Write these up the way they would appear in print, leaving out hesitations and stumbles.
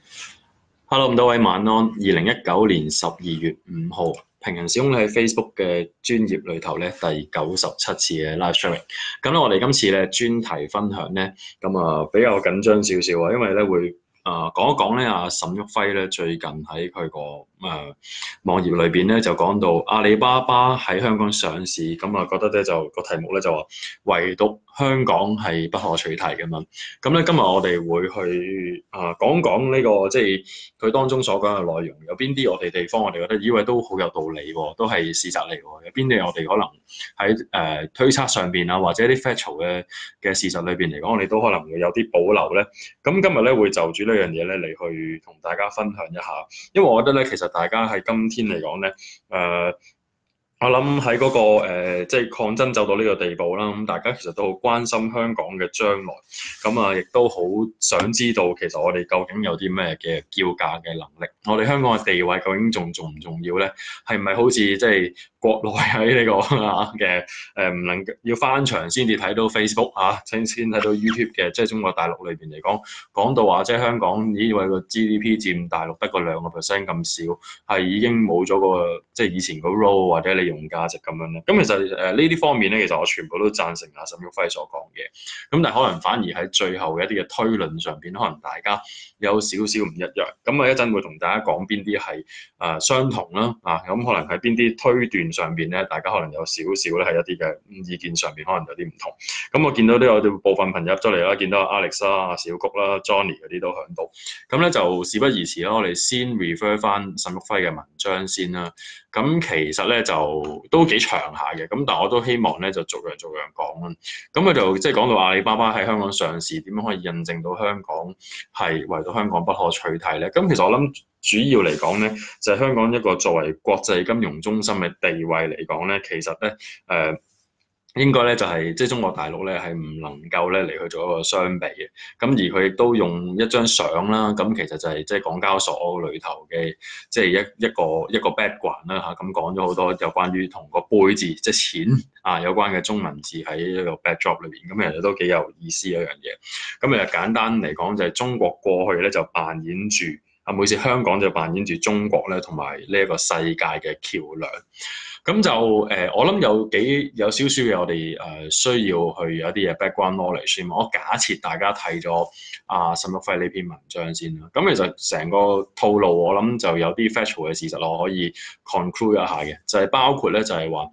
Hello，咁多位晚安。2019年12月5號，平行時空喺 Facebook 嘅專頁裏頭咧，第97次嘅 live streaming。咁咧，我哋今次咧專題分享咧，比較緊張少少啊，因為咧會講一講咧沈旭輝咧最近喺佢個網頁裏邊咧就講到阿里巴巴喺香港上市，覺得咧就個題目咧就話唯獨香港係不可取替咁樣。咁咧今日我哋會去講講呢個即係佢當中所講嘅內容，有邊啲我哋地方我哋覺得以為都好有道理喎，都係事實嚟喎。有邊啲我哋可能喺推測上邊啊，或者啲 factual 嘅事實裏邊嚟講，我哋都可能會有啲保留咧。咁今日咧會就住呢樣嘢咧嚟去同大家分享一下，因為我覺得咧其實大家喺今天嚟講咧我諗喺嗰個即係抗爭走到呢個地步啦，咁大家其實都好關心香港嘅將來，亦都好想知道其實我哋究竟有啲咩嘅叫價嘅能力，我哋香港嘅地位究竟仲重唔重要咧？係咪好似即係國內喺呢個嘅唔能要翻牆先至睇到 Facebook 先睇到 YouTube 嘅，即係中國大陸裏邊嚟講到話，即係香港以為個 GDP 佔大陸得個2% 咁少，係已經冇咗個即係以前個 role 或者利用價值咁樣咧。咁其實呢啲方面咧，其實我全部都贊成阿沈旭輝所講嘅。咁但係可能反而喺最後嘅一啲嘅推論上邊，可能大家有少少唔一樣。咁一陣會同大家講邊啲係相同啦，咁可能喺邊啲推斷上邊咧，大家可能有少少咧係一啲嘅意見上邊可能有啲唔同。咁我見到都有啲部分朋友入咗嚟啦，見到 Alex 啦、小谷啦、Johnny 嗰啲都響度。咁咧就事不宜遲啦，我哋先 refer 翻沈旭輝嘅文章先啦。咁其實咧就都幾長下嘅，咁但係我都希望咧就逐樣講啦。咁佢就即係講到阿里巴巴喺香港上市，點樣可以印證到香港係唯獨香港不可取替咧？咁其實我諗主要嚟講咧，就係香港一個作為國際金融中心嘅地位嚟講咧，其實咧應該咧就係即係中國大陸咧係唔能夠咧嚟去做一個相比嘅。咁而佢亦都用一張相啦，咁其實就係即係港交所裏頭嘅即係一個 background 啦嚇，咁講咗好多有關於同個貝字即係錢有關嘅中文字喺一個 backdrop 裏邊，咁其實都幾有意思一樣嘢。咁簡單嚟講就係中國過去咧就扮演住每次香港就扮演住中國咧同埋呢一個世界嘅橋梁。咁就我諗有少少嘅我哋需要去有一啲嘅 background knowledge 先。我假設大家睇咗沈旭輝呢篇文章先啦。咁其實成個套路我諗就有啲 factual 嘅事實我可以 conclude 一下嘅，就係包括咧就係話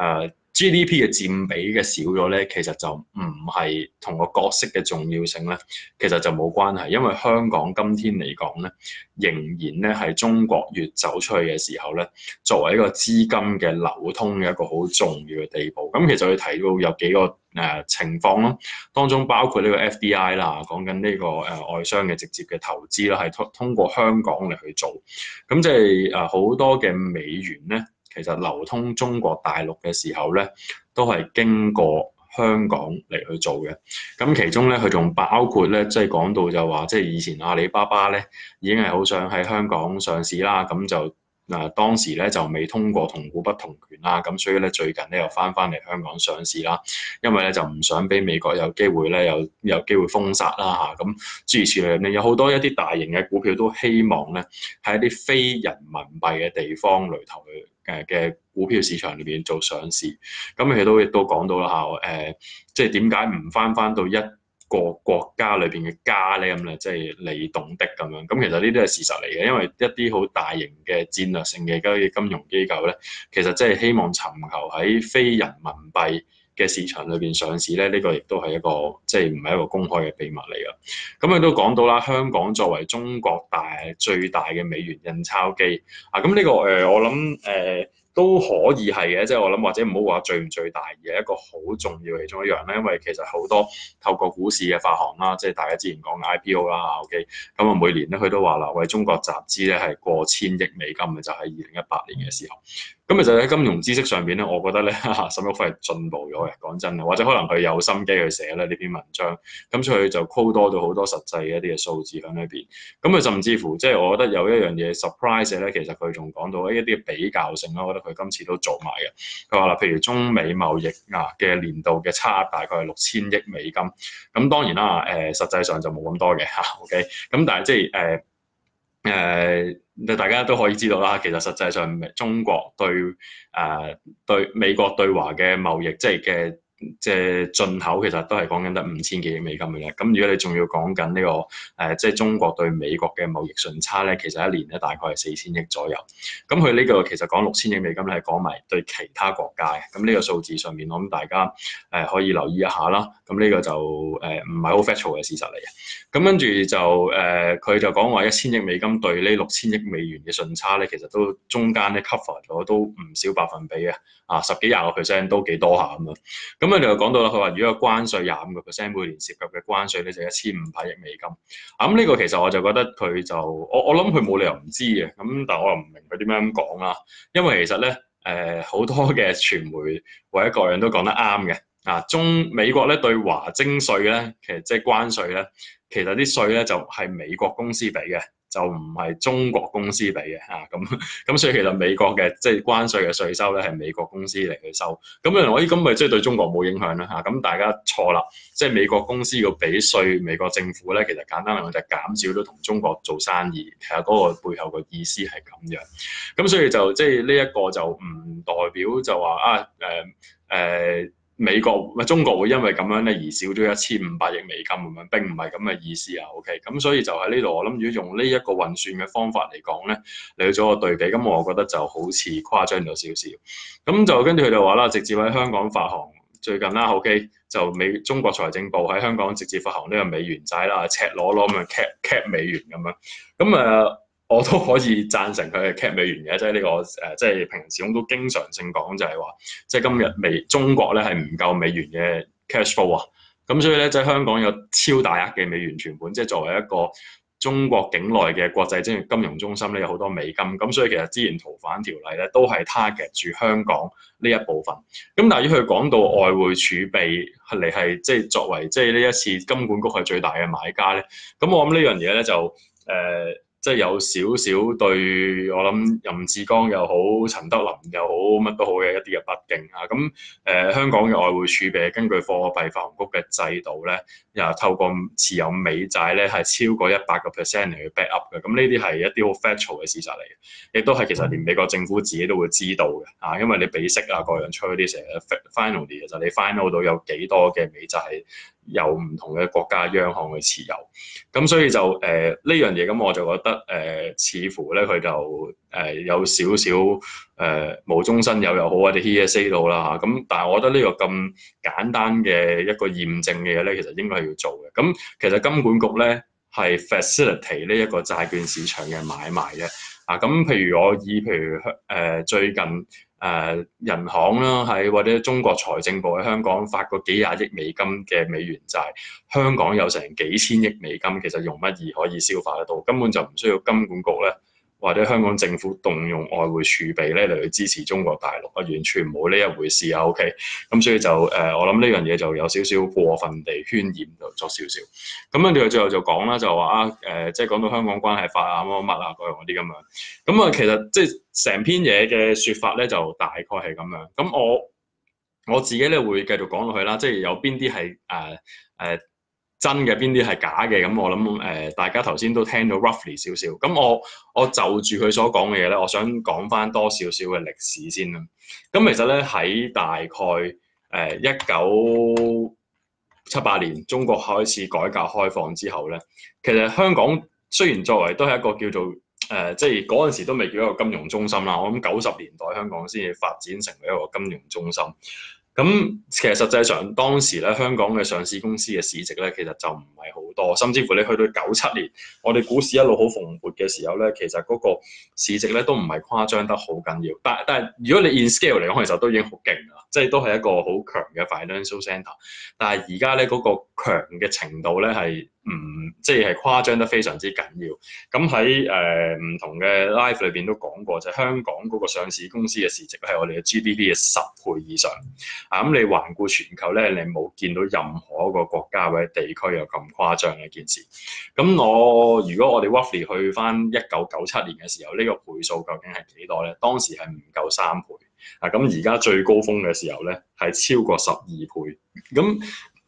GDP 嘅佔比嘅少咗咧，其實就唔係同個角色嘅重要性咧，其實就冇關係，因為香港今天嚟講咧，仍然咧係中國越走出去嘅時候咧，作為一個資金嘅流通嘅一個好重要嘅地步。咁其實佢提到有幾個情況咯，當中包括呢個 FDI 啦，講緊呢個外商嘅直接嘅投資啦，係通過香港嚟去做。咁即係好多嘅美元咧，其實流通中國大陸嘅時候咧，都係經過香港嚟去做嘅。咁其中咧，佢仲包括咧，即係講到就話，即係以前阿里巴巴咧已經係好想喺香港上市啦，咁就當時咧就未通過同股不同權啦，咁所以咧最近咧又翻嚟香港上市啦，因為咧就唔想俾美國有機會咧有機會封殺啦嚇，咁諸如此類，有好多一啲大型嘅股票都希望咧喺一啲非人民幣嘅地方裏頭嘅股票市場裏邊做上市。咁佢亦都講到啦嚇，即係點解唔翻到一個國家裏邊嘅家咧，咁咧即係你懂的咁樣。咁其實呢啲係事實嚟嘅，因為一啲好大型嘅戰略性嘅金融機構咧，其實即係希望尋求喺非人民幣嘅市場裏邊上市咧，呢個亦都係一個即係唔係一個公開嘅秘密嚟㗎。咁佢都講到啦，香港作為中國最大嘅美元印鈔機咁呢個我諗都可以係嘅，即係我諗或者唔好話最唔最大，而係一個好重要嘅其中一樣咧。因為其實好多透過股市嘅發行啦，即係大家之前講嘅 IPO 啦，OK，咁每年咧佢都話啦，為中國集資咧係過千億美金嘅，就喺2018年嘅時候。咁其實喺金融知識上邊咧，我覺得咧沈旭輝係進步咗嘅，講真嘅，或者可能佢有心機去寫咧呢篇文章，咁所以就 call 多咗好多實際嘅一啲嘅數字喺裏邊。咁佢甚至乎即係我覺得有一樣嘢 surprise 咧，其實佢仲講到一啲比較性啦，我覺得佢今次都做埋嘅。佢話啦，譬如中美貿易嘅年度嘅差額大概係6000億美金，咁當然啦，實際上就冇咁多嘅嚇，OK，咁但係即係大家都可以知道啦，其實實際上中國對美國對華嘅貿易，即係進口，其實都係講緊得5000幾億美金嘅啫。咁如果你仲要講緊呢個即係中國對美國嘅貿易順差咧，其實一年咧大概係4000億左右。咁佢呢個其實講6000億美金咧，係講埋對其他國家嘅。咁呢個數字上面，我諗大家可以留意一下啦。咁呢個就唔係好 factual 嘅事實嚟嘅。咁跟住就佢就講話1000億美金對呢6000億美元嘅順差咧，其實都中間咧 cover 咗都唔少百分比嘅，10幾20%都幾多下咁樣。咁佢就講到啦，佢話如果有關稅25%每年涉及嘅關稅咧就1500億美金。咁呢個其實我就覺得佢就我諗佢冇理由唔知嘅，咁但係我又唔明佢點樣咁講啦。因為其實咧好多嘅傳媒或者各樣都講得啱嘅。美國咧對華徵稅咧，其實即係關稅咧，其實啲稅咧就係美國公司俾嘅，就唔係中國公司俾嘅嚇。咁所以其實美國嘅即係關稅嘅稅收咧係美國公司嚟去收。咁有人話咦，咁咪即係對中國冇影響啦嚇？咁大家錯啦，即係美國公司要俾稅，美國政府咧其實簡單嚟講就係減少咗同中國做生意，其實嗰個背後嘅意思係咁樣。咁所以就即係呢一個就唔代表就話美國中國會因為咁樣咧而少咗1500億美金咁樣，並唔係咁嘅意思啊。OK，咁所以就喺呢度，我諗如果用呢一個運算嘅方法嚟講咧，嚟做個對比，咁我覺得就好似誇張咗少少。咁就跟住佢就話啦，直接喺香港發行最近啦，OK，就中國財政部喺香港直接發行呢個美元債啦，赤裸裸咁樣 cap 美元咁樣。咁我都可以贊成佢係 cap 美元嘅，即係呢個即係平時我都經常性講就係話，即係今日中國咧係唔夠美元嘅 cash flow 啊，咁所以咧即係香港有超大額嘅美元存款，即係作為一個中國境內嘅國際金融中心咧，有好多美金，咁所以其實之前逃犯條例咧都係 target 住香港呢一部分。咁但係如果佢講到外匯儲備係即係作為即係呢一次金管局係最大嘅買家咧，咁我諗呢樣嘢咧就即係有少少對我諗任志剛又好、陳德霖又好乜都好嘅一啲嘅不敬啊！咁香港嘅外匯儲備根據貨幣發行局嘅制度咧，又透過持有美債咧係超過100%嚟去 back up 嘅。咁呢啲係一啲好 factual 嘅事實嚟嘅，亦都係其實連美國政府自己都會知道嘅因為你俾息啊各樣出嗰啲成日 finally 其實你 final 到有幾多嘅美債係由唔同嘅國家央行去持有，咁所以就呢樣嘢咁我就覺得似乎咧佢就有少少無中生有又好或者 hearsay 到啦嚇，咁但係我覺得呢個咁簡單嘅一個驗證嘅嘢咧，其實應該係要做嘅。咁其實金管局咧係 facilitate 呢一個債券市場嘅買賣嘅咁譬如最近人行啦，或者中國財政部喺香港發過幾廿億美金嘅美元債，香港有成幾千億美金，其實用乜嘢可以消化得到？根本就唔需要金管局咧，或者香港政府動用外匯儲備咧嚟去支持中國大陸完全冇呢一回事啊。OK，咁所以就我諗呢樣嘢就有少少過分地渲染咗少少。咁跟住佢最後就講啦，就話即係講到香港關係法乜乜各樣嗰啲咁樣。咁其實即係成篇嘢嘅説法咧，就大概係咁樣。咁我自己咧會繼續講落去啦，即係有邊啲係真嘅，邊啲係假嘅。咁我諗大家頭先都聽到 roughly 少少。咁我就住佢所講嘅嘢咧，我想講翻多少少嘅歷史先啦。咁其實咧喺大概1978年中國開始改革開放之後咧，其實香港雖然作為都係一個叫做即係嗰陣時都未叫一個金融中心啦，我諗90年代香港先至發展成為一個金融中心。咁其實實際上當時咧，香港嘅上市公司嘅市值咧，其實就唔係好多，甚至乎你去到97年，我哋股市一路好蓬勃嘅時候咧，其實嗰個市值咧都唔係誇張得好緊要。但係如果你 in scale 嚟講，其實都已經好勁啦，即係都係一個好強嘅 financial centre。但係而家咧嗰個強嘅程度咧係即係誇張得非常之緊要。咁喺唔同嘅 live 裏邊都講過，就係香港嗰個上市公司嘅市值係我哋嘅 GDP 嘅10倍以上。咁你環顧全球咧，你冇見到任何一個國家或者地區有咁誇張嘅一件事。咁如果我哋 roughly 去翻1997年嘅時候，呢個倍數究竟係幾多咧？當時係唔夠3倍。咁而家最高峰嘅時候咧係超過12倍。咁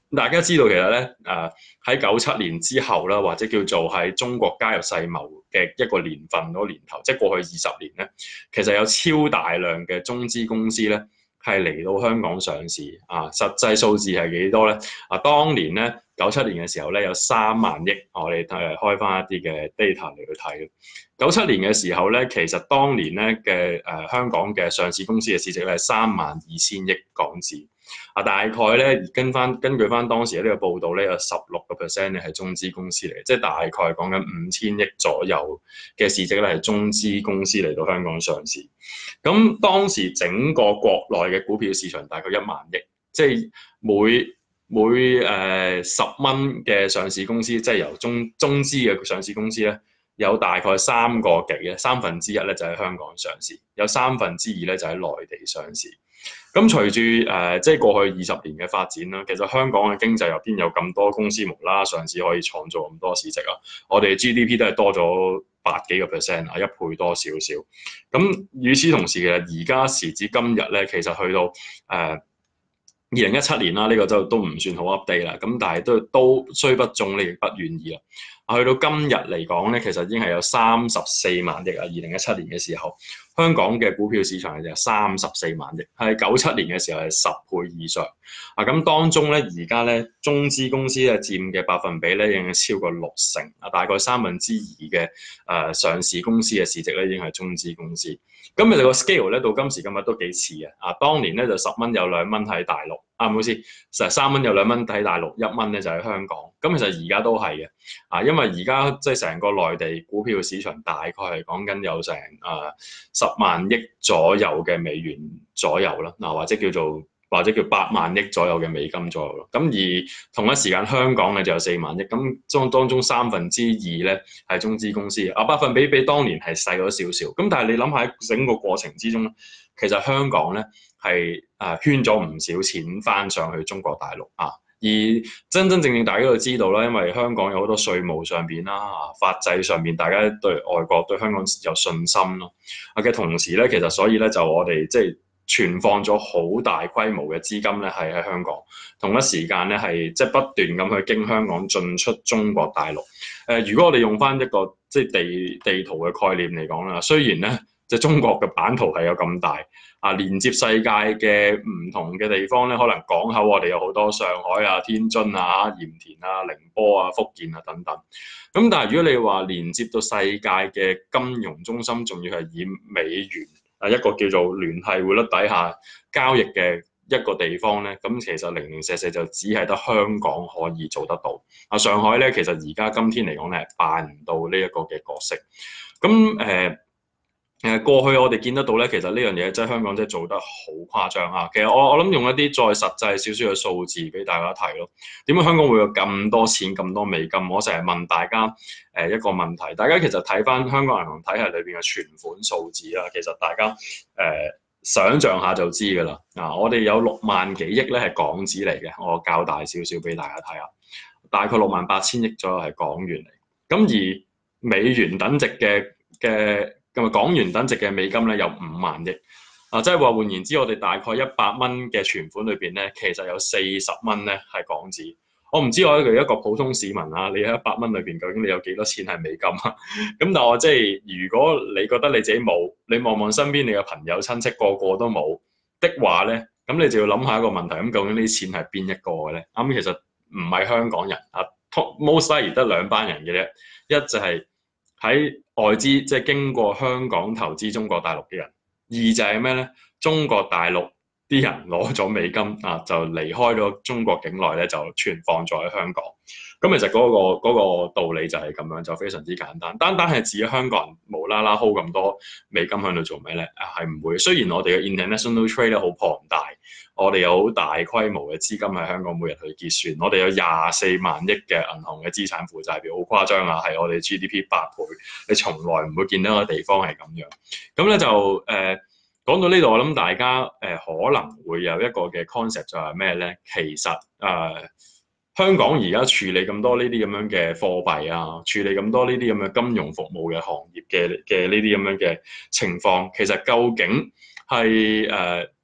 大家知道其實咧喺97年之後啦，或者叫做喺中國加入世貿嘅一個年份嗰個年頭，即係過去20年咧，其實有超大量嘅中資公司咧係嚟到香港上市啊。實際數字係幾多咧？當年咧97年嘅時候咧有3萬億，我哋開翻一啲嘅 data 嚟去睇。97年嘅時候咧，其實當年咧嘅香港嘅上市公司嘅市值咧係32000億港紙。大概咧根據翻當時呢個報道咧，有16%咧係中資公司嚟，即係大概講緊5000億左右嘅市值咧係中資公司嚟到香港上市。咁當時整個國內嘅股票市場大概1萬億，即係每10蚊嘅上市公司，即係由中資嘅上市公司咧，有大概3個幾咧，1/3咧就喺香港上市，有2/3咧就喺內地上市。咁隨住即係過去20年嘅發展啦，其實香港嘅經濟入邊有咁多公司無啦啦上市可以創造咁多市值啊，我哋 GDP 都係多咗8幾個%啊，1倍多少少。咁與此同時，其實而家時至今日咧，其實去到2017年啦，呢個都唔算好 update 啦。咁但係都雖不中，你亦不願意啦。去到今日嚟講咧，其實已經係有34萬億啊！2017年嘅時候，香港嘅股票市場係就34萬億，係97年嘅時候係10倍以上。咁當中咧，而家咧中資公司咧佔嘅百分比咧已經超過60%啊，大概2/3嘅上市公司嘅市值咧已經係中資公司。咁其實個 scale 咧到今時今日都幾似啊！當年咧就10蚊有2蚊喺大陸，唔好意思，成3蚊有2蚊喺大陸，1蚊咧就喺香港。咁其實而家都係嘅，因為而家即係成個內地股票市場大概係講緊有成10萬億左右嘅美元左右啦，或者叫8萬億左右嘅美金左右咯。咁而同一時間香港嘅就有4萬億，咁當中2/3咧係中資公司，百分比比當年係細咗少少。咁但係你諗下喺整個過程之中咧，其實香港咧係圈咗唔少錢翻上去中國大陸啊。而真正大家都知道啦，因為香港有好多稅務上邊啦、法制上邊，大家對外國對香港有信心咯。嘅同時咧，其實所以咧就我哋即係存放咗好大規模嘅資金咧，係喺香港。同一時間咧係即係不斷咁去經香港進出中國大陸。如果我哋用翻一個即係地圖嘅概念嚟講啦，雖然咧即係中國嘅版圖係有咁大。連接世界嘅唔同嘅地方咧，可能港口我哋有好多上海啊、天津啊、鹽田啊、寧波啊、福建啊等等。咁但係如果你話連接到世界嘅金融中心，仲要係以美元一個叫做聯繫匯率底下交易嘅一個地方咧，咁其實零零舍舍就只係得香港可以做得到。上海咧其實而家今天嚟講咧係扮唔到呢一個嘅角色。咁過去我哋見得到咧，其實呢樣嘢即係香港真係做得好誇張啊！其實我諗用一啲再實際少少嘅數字俾大家睇咯。點解香港會有咁多錢、咁多美金？我成日問大家一個問題，大家其實睇翻香港銀行體系裏邊嘅存款數字啦，其實大家想像下就知㗎啦。我哋有6萬幾億咧係港紙嚟嘅，我較大少少俾大家睇下，大概68000億左右係港元嚟。咁而美元等值嘅港元等值嘅美金咧有5萬億，即係話換言之，我哋大概100蚊嘅存款裏邊咧，其實有40蚊咧係港紙。我唔知我一個普通市民啊，你喺100蚊裏邊究竟你有幾多錢係美金啊？咁但係我即係如果你覺得你自己冇，你望望身邊你嘅朋友親戚個個都冇的話咧，咁你就要諗下一個問題，咁究竟呢啲錢係邊一個嘅咧？其實唔係香港人most likely 得2班人嘅啫，一就係喺外資即係經過香港投資中國大陸嘅人，二就係咩咧？中國大陸啲人攞咗美金就離開咗中國境內咧，就存放咗喺香港。咁其實嗰個道理就係咁樣，就非常之簡單。單係指香港人無啦啦 hold 咁多美金喺度做咩咧？係唔會。雖然我哋嘅 international trade 咧好龐大，我哋有好大規模嘅資金喺香港每日去結算，我哋有24萬億嘅銀行嘅資產負債表，好誇張啊！係我哋 GDP 8倍，你從來唔會見到個地方係咁樣。咁咧就講到呢度，我諗大家可能會有一個嘅 concept 就係咩咧？其實香港而家處理咁多呢啲咁樣嘅貨幣啊，處理咁多呢啲咁嘅金融服務嘅行業嘅呢啲咁樣嘅情況，其實究竟係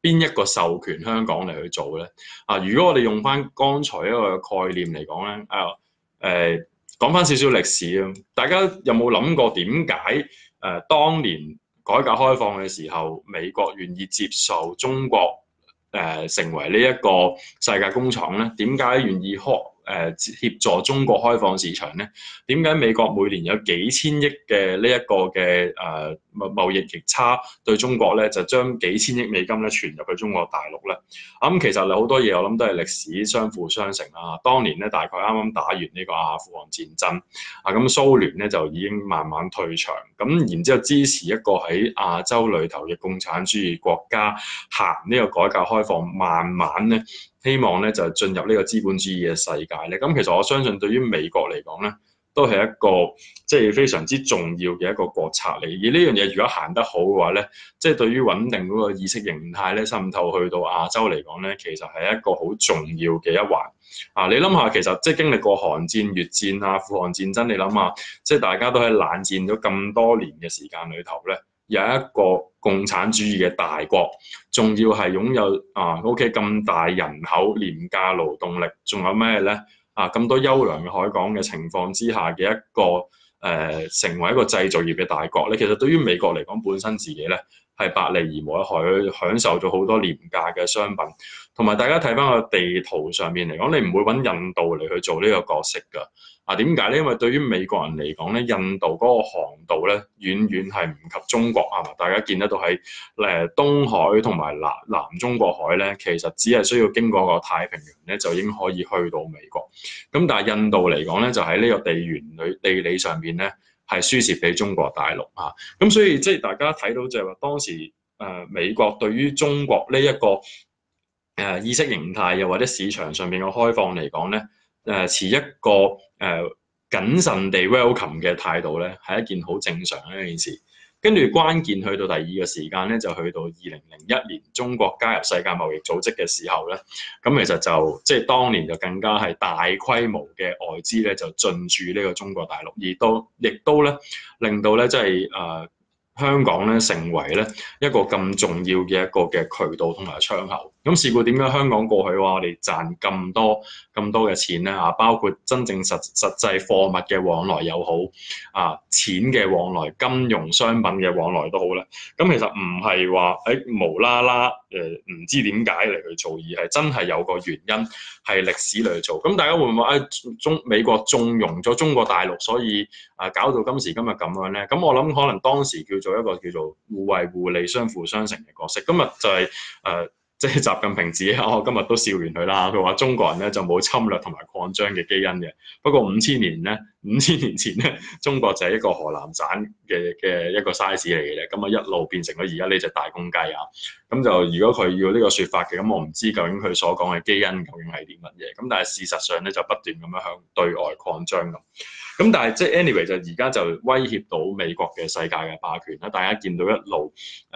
邊一個授權香港嚟去做咧？如果我哋用翻剛才一個概念嚟講咧，講翻少少歷史啊，大家有冇諗過點解當年改革開放嘅時候，美國願意接受中國成為呢一個世界工廠咧？點解願意協助中國開放市場咧？點解美國每年有幾千億嘅呢一個嘅貿易逆差對中國咧，就將幾千億美金咧傳入去中國大陸咧？其實好多嘢我諗都係歷史相輔相成啦。當年咧大概啱啱打完呢個阿富汗戰爭，咁蘇聯咧就已經慢慢退場，咁然之後支持一個喺亞洲裏頭嘅共產主義國家行呢個改革開放，慢慢咧希望咧就進入呢個資本主義嘅世界咧。咁其實我相信對於美國嚟講咧，都係一個即係非常之重要嘅一個國策嚟。而呢樣嘢如果行得好嘅話咧，即係對於穩定嗰個意識形態咧滲透去到亞洲嚟講咧，其實係一個好重要嘅一環。你諗下，其實即係經歷過韓戰、越戰、阿富汗戰爭，你諗下，即係大家都喺冷戰咗咁多年嘅時間裏頭咧，有一個共產主義嘅大國，仲要係擁有OK 咁大人口、廉價勞動力，仲有咩咧？咁多優良嘅海港嘅情況之下嘅一個成為一個製造業嘅大國咧，其實對於美國嚟講，本身自己咧係百利而無一害，佢享受咗好多廉價嘅商品。同埋大家睇翻個地圖上面嚟講，你唔會揾印度嚟去做呢個角色㗎。點解咧？因為對於美國人嚟講咧，印度嗰個航道咧遠遠係唔及中國係嘛？大家見得到喺東海同埋南中國海咧，其實只係需要經過個太平洋咧，就已經可以去到美國。咁但係印度嚟講咧，就喺呢個地理上面咧，係輸蝕俾中國大陸啊。咁所以即係大家睇到就係話當時美國對於中國呢一個意識形態又或者市場上面嘅開放嚟講咧，持一個謹慎地 welcome 嘅態度咧，係一件好正常嘅一件事。跟住關鍵去到第二個時間咧，就去到2001年中國加入世界貿易組織嘅時候咧，咁其實就即係當年就更加係大規模嘅外資咧就進駐呢個中國大陸，亦都咧令到咧即係香港咧成為咧一個咁重要嘅一個嘅渠道同埋窗口。咁事故點解香港過去話我哋賺咁多嘅錢咧？包括真正實際貨物嘅往來又好，錢嘅往來、金融商品嘅往來都好咧。咁其實唔係話無啦啦唔知點解嚟去做，而係真係有個原因係歷史嚟去做。咁大家會唔會話美國縱容咗中國大陸，所以搞到今時今日咁樣咧？咁我諗可能當時叫做一個叫做互惠互利、相輔相成嘅角色。今日就係即係習近平自己，我今日都笑完佢啦。佢話中國人咧就冇侵略同埋擴張嘅基因嘅。不過5000年前咧，中國就係一個河南省嘅一個 size 嚟嘅。咁一路變成咗而家呢隻大公雞啊。咁就如果佢要呢個説法嘅，咁我唔知究竟佢所講嘅基因究竟係啲乜嘢。咁但係事實上咧就不斷咁樣向對外擴張咁。咁但係即係 anyway 就而家就威脅到美國嘅世界嘅霸權啦。大家見到一路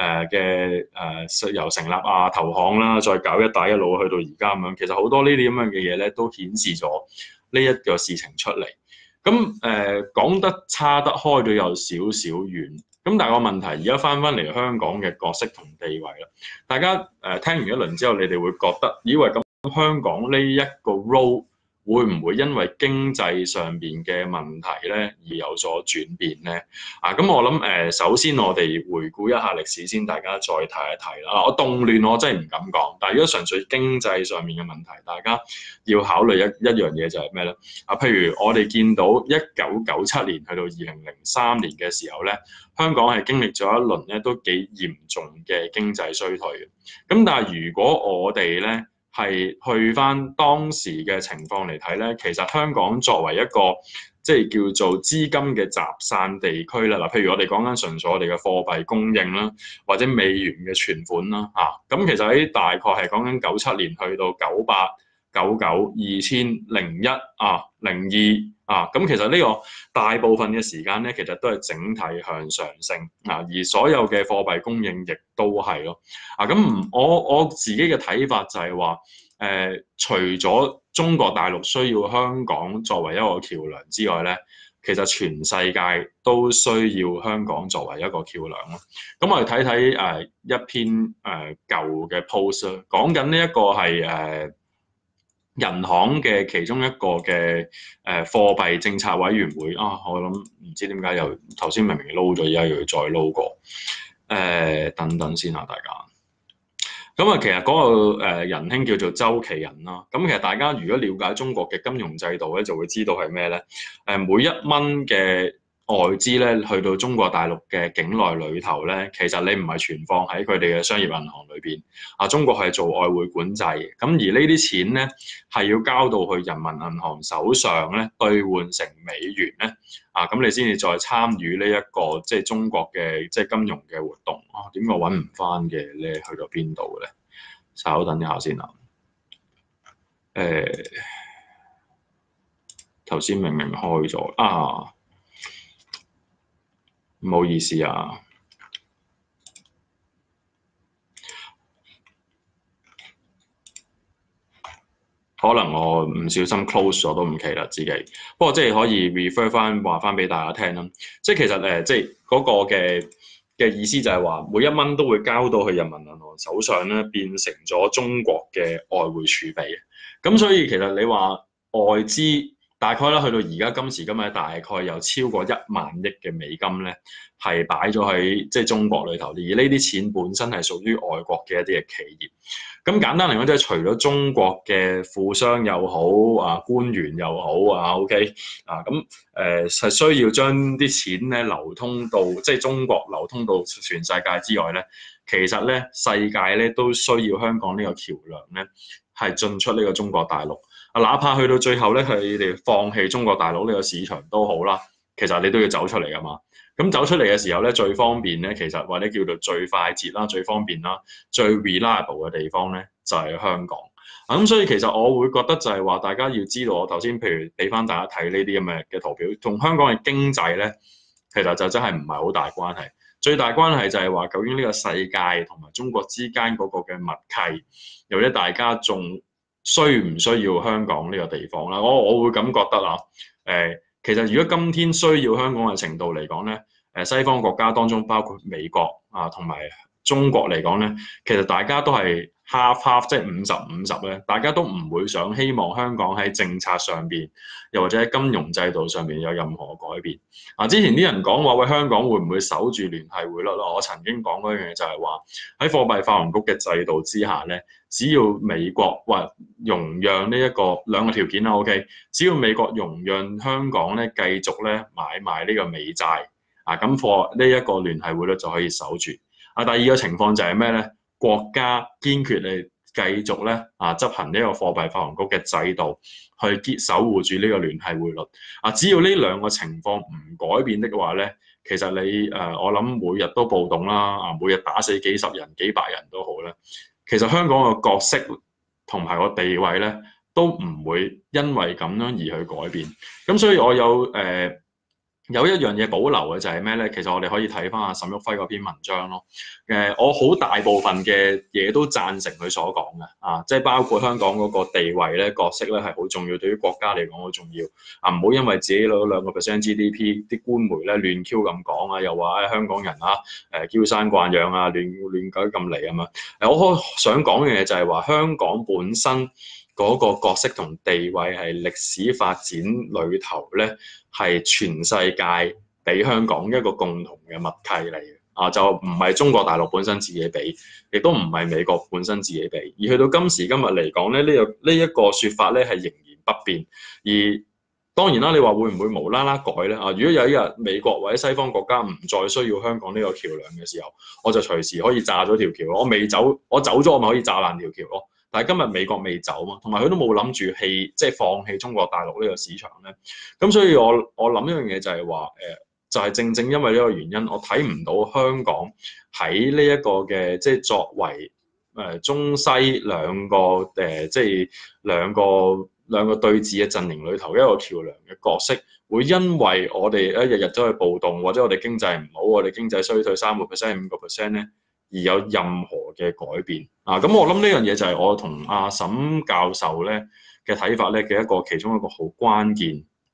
由成立投行啦，再搞一帶一路去到而家咁樣，其實好多呢啲咁樣嘅嘢咧，都顯示咗呢一個事情出嚟。咁講得差得開咗有少少遠。咁但係個問題，而家翻嚟香港嘅角色同地位啦，大家聽完一輪之後，你哋會覺得以為咁香港呢一個 role 會唔會因為經濟上邊嘅問題咧而有所轉變咧？咁我諗首先我哋回顧一下歷史先，大家再睇一睇啦。我動亂我真係唔敢講，但係如果純粹經濟上面嘅問題，大家要考慮一樣嘢就係咩咧？譬如我哋見到1997年去到2003年嘅時候咧，香港係經歷咗一輪咧都幾嚴重嘅經濟衰退嘅。咁但係如果我哋咧係去翻當時嘅情況嚟睇咧，其實香港作為一個即係叫做資金嘅集散地區啦，譬如我哋講緊純粹我哋嘅貨幣供應啦，或者美元嘅存款啦，咁其實喺大概係講緊97年去到98、99、2000、01、02。咁其實呢個大部分嘅時間咧，其實都係整體向上升而所有嘅貨幣供應亦都係咯。咁我自己嘅睇法就係話，除咗中國大陸需要香港作為一個橋梁之外咧， 其實全世界都需要香港作為一個橋梁咯。咁我哋睇睇一篇舊嘅 post 啦，講緊呢一個係人行嘅其中一個嘅貨幣政策委員會啊，我諗唔知點解又頭先明明撈咗，而家又要再撈過。等等先啊，大家。咁啊，其實嗰個仁兄叫做周岐仁啦。咁其實大家如果了解中國嘅金融制度咧，就會知道係咩咧？每一蚊嘅外資咧，去到中國大陸嘅境內裏頭咧，其實你唔係存放喺佢哋嘅商業銀行裏邊。中國係做外匯管制嘅。咁而呢啲錢咧，係要交到去人民銀行手上咧，兌換成美元咧。咁你先至再參與呢一個即係中國嘅即係金融嘅活動。點解揾唔翻嘅咧？去到邊度嘅咧？稍等一下先啦。頭先明明開咗唔好意思啊。可能我唔小心 close 咗都唔奇啦，自己。不過即係可以 refer 翻話翻俾大家聽啦。即係其實即係嗰個嘅意思就係話，每一蚊都會交到去人民銀行手上咧，變成咗中國嘅外匯儲備。咁所以其實你話外資大概啦，去到而家今時今日大概有超過1萬億嘅美金咧，係擺咗喺即係中國裏頭。而呢啲錢本身係屬於外國嘅一啲嘅企業。咁簡單嚟講，即係除咗中國嘅富商又好官員又好OK 咁係需要將啲錢咧流通到即係中國流通到全世界之外咧，其實咧世界咧都需要香港呢個橋梁咧係進出呢個中國大陸。哪怕去到最後咧，佢哋放棄中國大陸呢個市場都好啦，其實你都要走出嚟噶嘛。咁走出嚟嘅時候咧，最方便咧，其實或者叫做最快捷啦、最方便啦、最 reliable 嘅地方咧，就係香港。咁所以其實我會覺得就係話，大家要知道我頭先譬如俾翻大家睇呢啲咁嘅圖表，同香港嘅經濟咧，其實就真係唔係好大關係。最大關係就係話，究竟呢個世界同埋中國之間嗰個嘅默契，又或者大家仲需唔需要香港呢個地方啦？我會咁覺得啦。其實如果今天需要香港嘅程度嚟講咧，西方國家當中包括美國同埋中國嚟講咧，其實大家都係 half 即係50-50咧，大家都唔會想希望香港喺政策上邊，又或者喺金融制度上邊有任何改變。之前啲人講話喂，香港會唔會守住聯繫匯率咯？我曾經講過一樣嘢就係話喺貨幣發行局嘅制度之下咧，只要美國或容讓呢一個兩個條件啦 ，OK， 只要美國容讓香港咧繼續咧買賣呢個美債咁貨呢一個聯繫匯率就可以守住。第二個情況就係咩咧？國家堅決嚟繼續咧執行呢個貨幣發行局嘅制度，去守護住呢個聯繫匯率。只要呢兩個情況唔改變的話咧，其實你我諗每日都暴動啦，每日打死幾十人、幾百人都好咧。其實香港嘅角色同埋個地位咧，都唔會因為咁樣而去改變。咁所以我有一樣嘢保留嘅就係咩咧？其實我哋可以睇翻阿沈旭暉嗰篇文章咯。我好大部分嘅嘢都贊成佢所講嘅，即係包括香港嗰個地位咧、角色咧係好重要，對於國家嚟講好重要。唔好因為自己攞2% GDP，啲官媒咧亂 Q 咁講又話香港人嬌生慣養亂舉咁嚟啊嘛。我想講嘅嘢就係話香港本身嗰個角色同地位係歷史發展裏頭咧，係全世界俾香港一個共同嘅默契嚟嘅，就唔係中國大陸本身自己俾，亦都唔係美國本身自己俾，而去到今時今日嚟講咧，呢一個説法咧係仍然不變。而當然啦，你話會唔會無啦啦改咧？如果有一日美國或者西方國家唔再需要香港呢個橋梁嘅時候，我就隨時可以炸咗條橋。我走咗，我咪可以炸爛條橋咯。但係今日美國未走嘛，同埋佢都冇諗住即係放棄中國大陸呢個市場咧。咁所以我諗一樣嘢就係話就係正正因為呢個原因，我睇唔到香港喺呢一個嘅即係作為中西兩個即係兩個對峙嘅陣營裏頭一個橋梁嘅角色，會因為我哋日日都去暴動，或者我哋經濟唔好，我哋經濟衰退3%、5%咧，而有任何嘅改變咁我諗呢樣嘢就係我同阿沈教授咧嘅睇法咧嘅其中一個好關鍵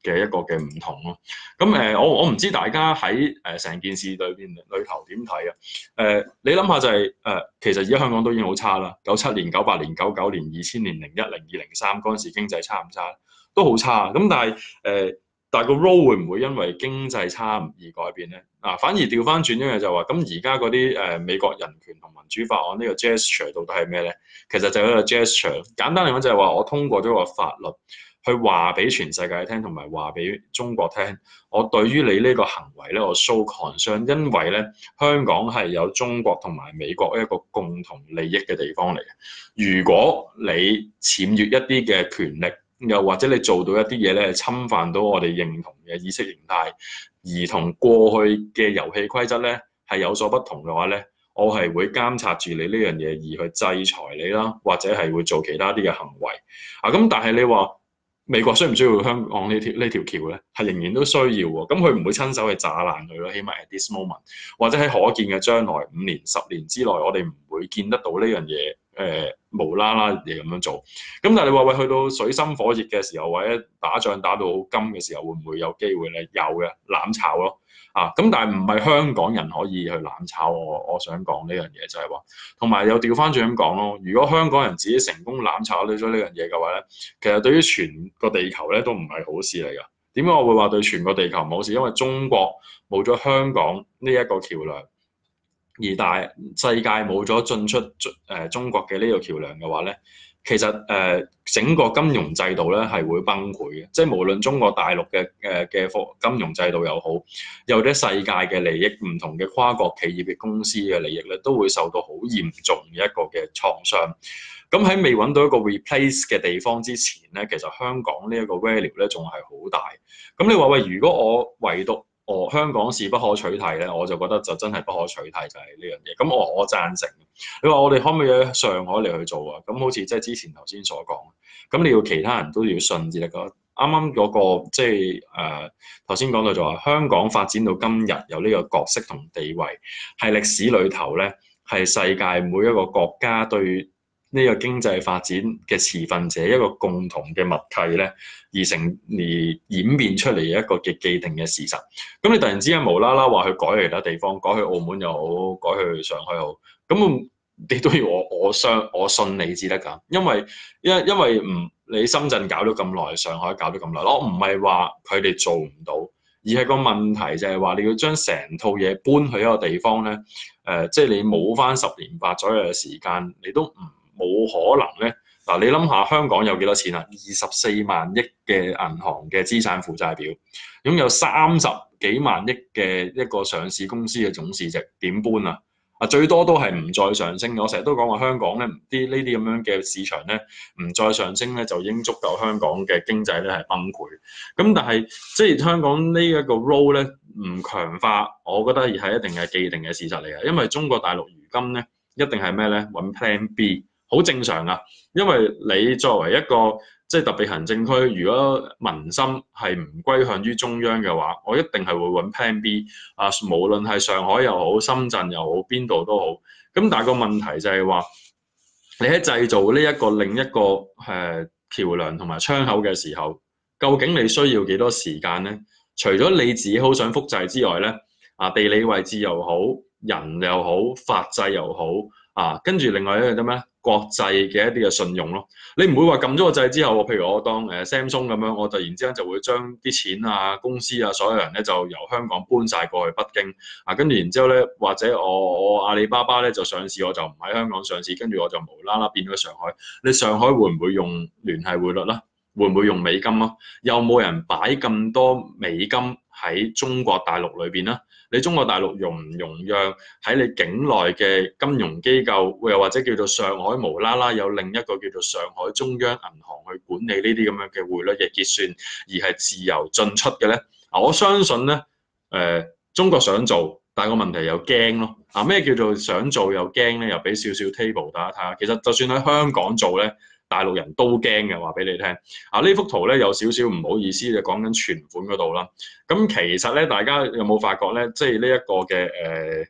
嘅一個嘅唔同咯。咁我唔知大家喺成件事裏頭點睇啊？你諗下就係其實而家香港都已經好差啦。97年、98年、99年、2000年、01、02、03嗰陣時經濟差唔差？都好差。咁但係個 role 會唔會因為經濟差而改變咧？反而調翻轉一樣就話，咁而家嗰啲美國人權同民主法案呢個 gesture 到底係咩咧？其實就係一個 gesture，簡單嚟講就係話我通過咗個法律去話俾全世界聽，同埋話俾中國聽，我對於你呢個行為咧，我 show concern，因為咧香港係有中國同埋美國一個共同利益嘅地方嚟嘅。如果你僭越一啲嘅權力，又或者你做到一啲嘢咧，侵犯到我哋認同嘅意識形態，而同過去嘅遊戲規則咧係有所不同嘅話咧，我係會監察住你呢樣嘢而去制裁你啦，或者係會做其他啲嘅行為。咁但係你話美國需唔需要香港呢條橋咧？係仍然都需要喎。咁佢唔會親手去炸爛佢咯，起碼 at this moment，或者喺可見嘅將來5年、10年之內，我哋唔會見得到呢樣嘢。無啦啦嘢咁樣做，咁但係你話喂，去到水深火熱嘅時候，或者打仗打到好金嘅時候，會唔會有機會咧？有嘅，攬炒咯，咁但係唔係香港人可以去攬炒。我想講呢樣嘢就係話，同埋又調翻轉咁講咯。如果香港人自己成功攬炒咗呢樣嘢嘅話咧，其實對於全個地球咧都唔係好事嚟㗎。點解我會話對全個地球唔好事？因為中國冇咗香港呢一個橋梁。而世界冇咗進出中國嘅呢個橋梁嘅話咧，其實整個金融制度咧係會崩潰嘅，即係無論中國大陸嘅金融制度又好，又或者世界嘅利益，唔同嘅跨國企業嘅公司嘅利益咧，都會受到好嚴重嘅一個嘅創傷。咁喺未揾到一個 replace 嘅地方之前咧，其實香港呢一個 value 咧仲係好大。咁你話喂，如果我唯獨香港是不可取替咧，我就覺得就真係不可取替，就係呢樣嘢。咁我贊成。你話我哋可唔可以喺上海嚟去做啊？咁好似即係之前頭先所講，咁你要其他人都要信至得㗎。啱啱嗰個即係頭先講到就話香港發展到今日有呢個角色同地位，係歷史裏頭咧係世界每一個國家對呢個經濟發展嘅持份者一個共同嘅默契咧，而演變出嚟一個嘅既定嘅事實。咁你突然之間無啦啦話去改其他地方，改去澳門又好，改去上海又好，咁你都要我信你至得㗎。因為你深圳搞咗咁耐，上海搞咗咁耐，我唔係話佢哋做唔到，而係個問題就係話你要將成套嘢搬去一個地方咧，即係你冇翻10年8左右嘅時間，你都冇可能咧。嗱，你諗下香港有幾多錢啊？24萬億嘅銀行嘅資產負債表，擁有30幾萬億嘅一個上市公司嘅總市值，點搬啊？最多都係唔再上升。我成日都講話香港咧，呢啲咁樣嘅市場咧，唔再上升咧，就已經足夠香港嘅經濟咧係崩潰。咁但係即係香港呢一個 role 咧唔強化，我覺得係一定係既定嘅事實嚟嘅。因為中國大陸如今咧一定係咩咧？揾 Plan B， 好正常啊。因為你作為一個即係特別行政區，如果民心係唔歸向於中央嘅話，我一定係會揾 Plan B。無論係上海又好，深圳又好，邊度都好。咁但係個問題就係話，你喺製造呢一個另一個橋梁同埋窗口嘅時候，究竟你需要幾多時間咧？除咗你自己好想複製之外咧，地理位置又好，人又好，法制又好，跟住另外一樣咩？國際嘅一啲嘅信用咯，你唔會話撳咗個掣之後，譬如我當Samsung 咁樣，我突然之間就會將啲錢啊、公司啊、所有人咧就由香港搬晒過去北京，跟住然之後咧，或者我阿里巴巴咧就上市，我就唔喺香港上市，跟住我就無啦啦變咗上海。你上海會唔會用聯繫匯率啦？會唔會用美金啊？有冇人擺咁多美金喺中國大陸裏邊咧？你中國大陸容唔容讓喺你境內嘅金融機構，又或者叫做上海無啦啦有另一個叫做上海中央銀行去管理呢啲咁樣嘅匯率嘅結算，而係自由進出嘅咧？我相信咧，中國想做，但係個問題又驚咯。咩叫做想做又驚咧？又俾少少 table 大家睇下。其實就算喺香港做咧，大陸人都驚嘅，話俾你聽。呢幅圖咧有少少唔好意思，就講緊存款嗰度啦。咁其實咧，大家有冇發覺咧？即係呢一個嘅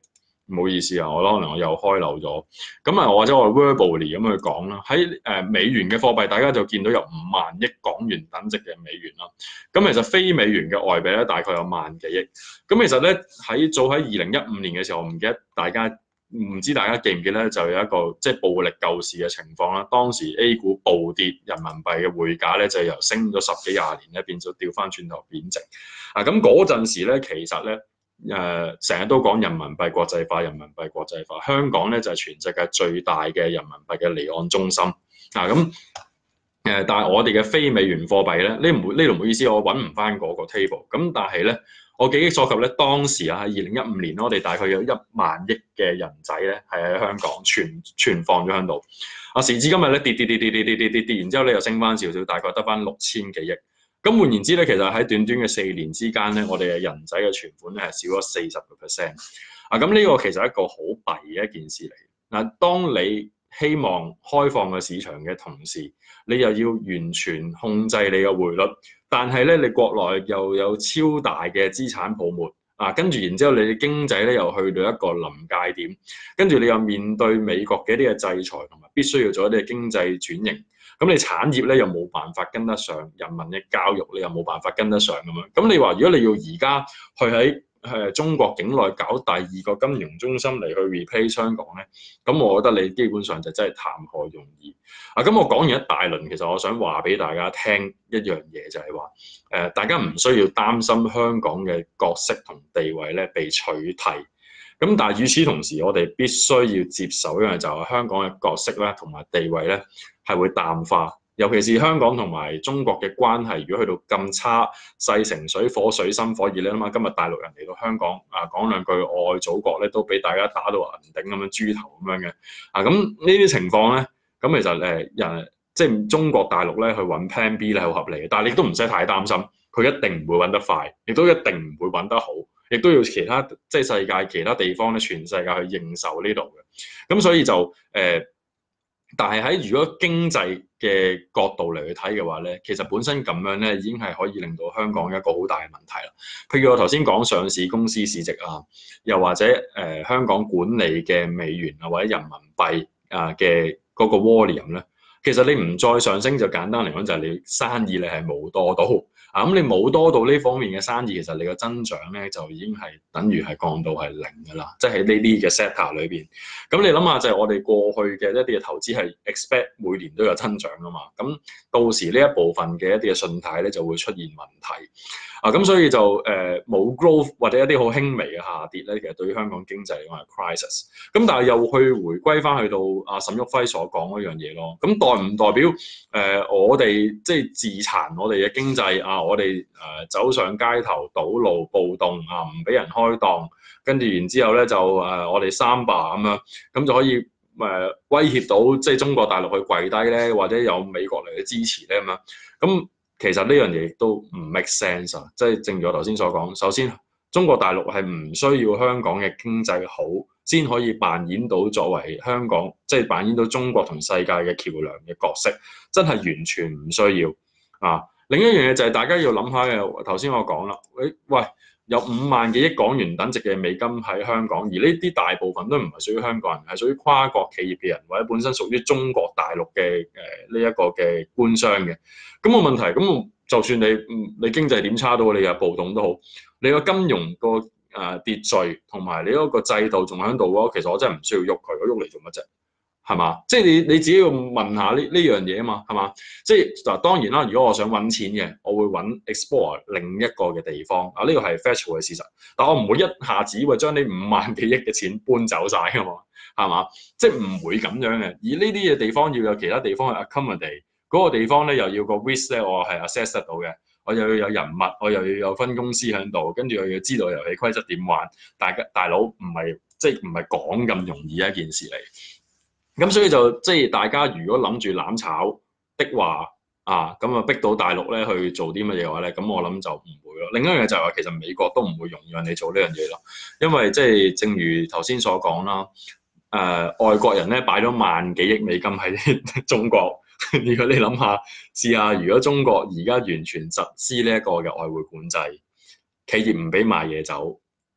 唔好意思啊，可能我又開漏咗。咁啊，或者我 verbally 咁去講啦。喺美元嘅貨幣，大家就見到有5萬億港元等值嘅美元啦。咁其實非美元嘅外幣咧，大概有萬幾億。咁其實咧早喺2015年嘅時候，我唔知大家記唔記得，就有一個即係暴力救市嘅情況啦。當時 A 股暴跌，人民幣嘅匯價咧就由升咗10幾20年咧，變咗掉翻轉頭貶值。咁嗰陣時咧，其實咧成日都講人民幣國際化，人民幣國際化。香港咧就係全世界最大嘅人民幣嘅離岸中心。但係我哋嘅非美元貨幣咧，呢度唔好意思，我揾唔翻嗰個 table。咁但係咧，我記憶所及咧，當時喺2015年，我哋大概有1萬億嘅人仔咧，係喺香港存放咗喺度。時至今日咧，跌，然之後咧又升翻少少，大概得翻6000幾億。咁換言之咧，其實喺短短嘅4年之間咧，我哋嘅人仔嘅存款咧係少咗40%。咁呢個其實係一個好弊嘅一件事嚟。當你希望開放嘅市場嘅同時，你又要完全控制你嘅匯率，但係咧你國內又有超大嘅資產泡沫跟住然之後你嘅經濟咧又去到一個臨界點，跟住你又面對美國嘅一啲嘅制裁，同埋必須要做一啲嘅經濟轉型，咁你產業咧又冇辦法跟得上，人民嘅教育你又冇辦法跟得上咁樣。咁你話如果你要而家去喺中國境內搞第2個金融中心嚟去 replace 香港咧，咁我覺得你基本上就真係談何容易。咁我講完一大輪，其實我想話俾大家聽一樣嘢，就係話大家唔需要擔心香港嘅角色同地位咧被取替。咁但係與此同時，我哋必須要接受一樣就係香港嘅角色咧同埋地位咧係會淡化。尤其是香港同埋中國嘅關係，如果去到咁差，勢成水火，水深火熱咧，諗下今日大陸人嚟到香港講兩句愛祖國咧，都俾大家打到銀頂咁樣豬頭咁樣嘅。咁呢啲情況咧，咁其實即係中國大陸咧去揾 Plan B 咧係好合理嘅，但係你都唔使太擔心，佢一定唔會揾得快，亦都一定唔會揾得好，亦都要其他即係世界其他地方咧，全世界去認受呢度嘅。咁所以就但係喺如果經濟嘅角度嚟去睇嘅話咧，其實本身咁樣咧已經係可以令到香港一個好大嘅問題啦。譬如我頭先講上市公司市值又或者香港管理嘅美元或者人民幣嘅嗰個 volume 咧，其實你唔再上升就簡單嚟講就係你生意你係冇多到。咁你冇多到呢方面嘅生意，其實你個增長咧就已經係等於係降到係0㗎啦，即係喺呢啲嘅 sector 裏邊。咁你諗下，就係我哋過去嘅一啲嘅投資係 expect 每年都有增長㗎嘛。咁到時呢一部分嘅一啲嘅信貸咧就會出現問題。咁所以就冇 growth 或者一啲好輕微嘅下跌咧，其實對於香港經濟嚟講係 crisis。咁但係又去回歸翻去到沈旭輝所講嗰樣嘢咯。咁代唔代表我哋即係自殘我哋嘅經濟我哋走上街頭堵路暴動唔俾人開檔，跟住然之後咧就我哋三罷咁樣，咁就可以威脅到即係中國大陸去跪低咧，或者有美國嚟嘅支持咧咁樣。咁其實呢樣嘢亦都唔 make sense 即係正如我頭先所講，首先中國大陸係唔需要香港嘅經濟好先可以扮演到作為香港即係扮演到中國同世界嘅橋梁嘅角色，真係完全唔需要另一樣嘢就係大家要諗下嘅，頭先我講啦，喂，有5萬幾億港元等值嘅美金喺香港，而呢啲大部分都唔係屬於香港人，係屬於跨國企業嘅人，或者本身屬於中國大陸嘅呢一個嘅官商嘅。咁冇問題，咁就算你經濟點差到，你有暴動都好，你個金融個秩序同埋你嗰個制度仲喺度嘅話，其實我真係唔需要喐佢，我喐嚟做乜啫？係嘛？即係你自己要問下呢樣嘢啊嘛，係嘛？即係嗱，當然啦，如果我想揾錢嘅，我會揾 explore 另一個嘅地方呢個係 factual 嘅事實。但我唔會一下子會將呢5萬幾億嘅錢搬走晒㗎嘛，係嘛？即係唔會咁樣嘅。而呢啲嘅地方要有其他地方去 accommodate，嗰個地方咧又要個 risk 咧，我係 assess 得到嘅。我又要有人物，我又要有分公司喺度，跟住我要知道遊戲規則點玩。大佬唔係即係唔係講咁容易一件事嚟。咁所以就即係大家如果諗住攬炒的話咁逼到大陸咧去做啲乜嘢嘅話咧，咁我諗就唔會咯。另一樣嘢就係話，其實美國都唔會容讓你做呢樣嘢咯，因為即係正如頭先所講啦，外國人咧擺咗萬幾億美金喺中國，如果你諗下，試下如果中國而家完全實施呢一個嘅外匯管制，企業唔俾賣嘢走，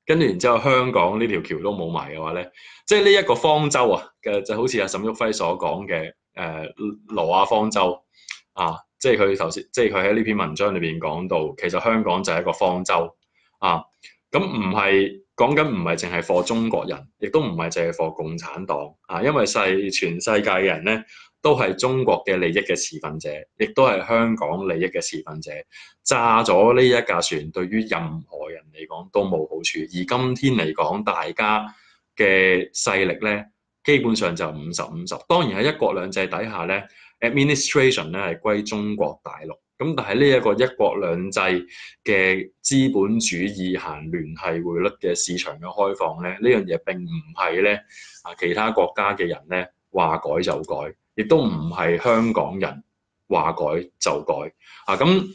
跟住然之後香港呢條橋都冇埋嘅話咧，即係呢一個方舟啊嘅就好似阿沈旭輝所講嘅挪亞方舟啊，即係佢頭先，即係佢喺呢篇文章裏邊講到，其實香港就係一個方舟啊，咁唔係講緊唔係淨係 for 中國人，亦都唔係淨係 for 共產黨啊，因為全世界嘅人咧都係中國嘅利益嘅持份者，亦都係香港利益嘅持份者。炸咗呢一架船，對於任何人嚟講都冇好處。而今天嚟講，大家嘅勢力咧，基本上就50-50。當然喺一國兩制底下咧，administration 咧係歸中國大陸。咁但係呢一個一國兩制嘅資本主義行聯繫匯率嘅市場嘅開放咧，呢樣嘢並唔係咧其他國家嘅人咧話改就改，亦都唔係香港人話改就改咁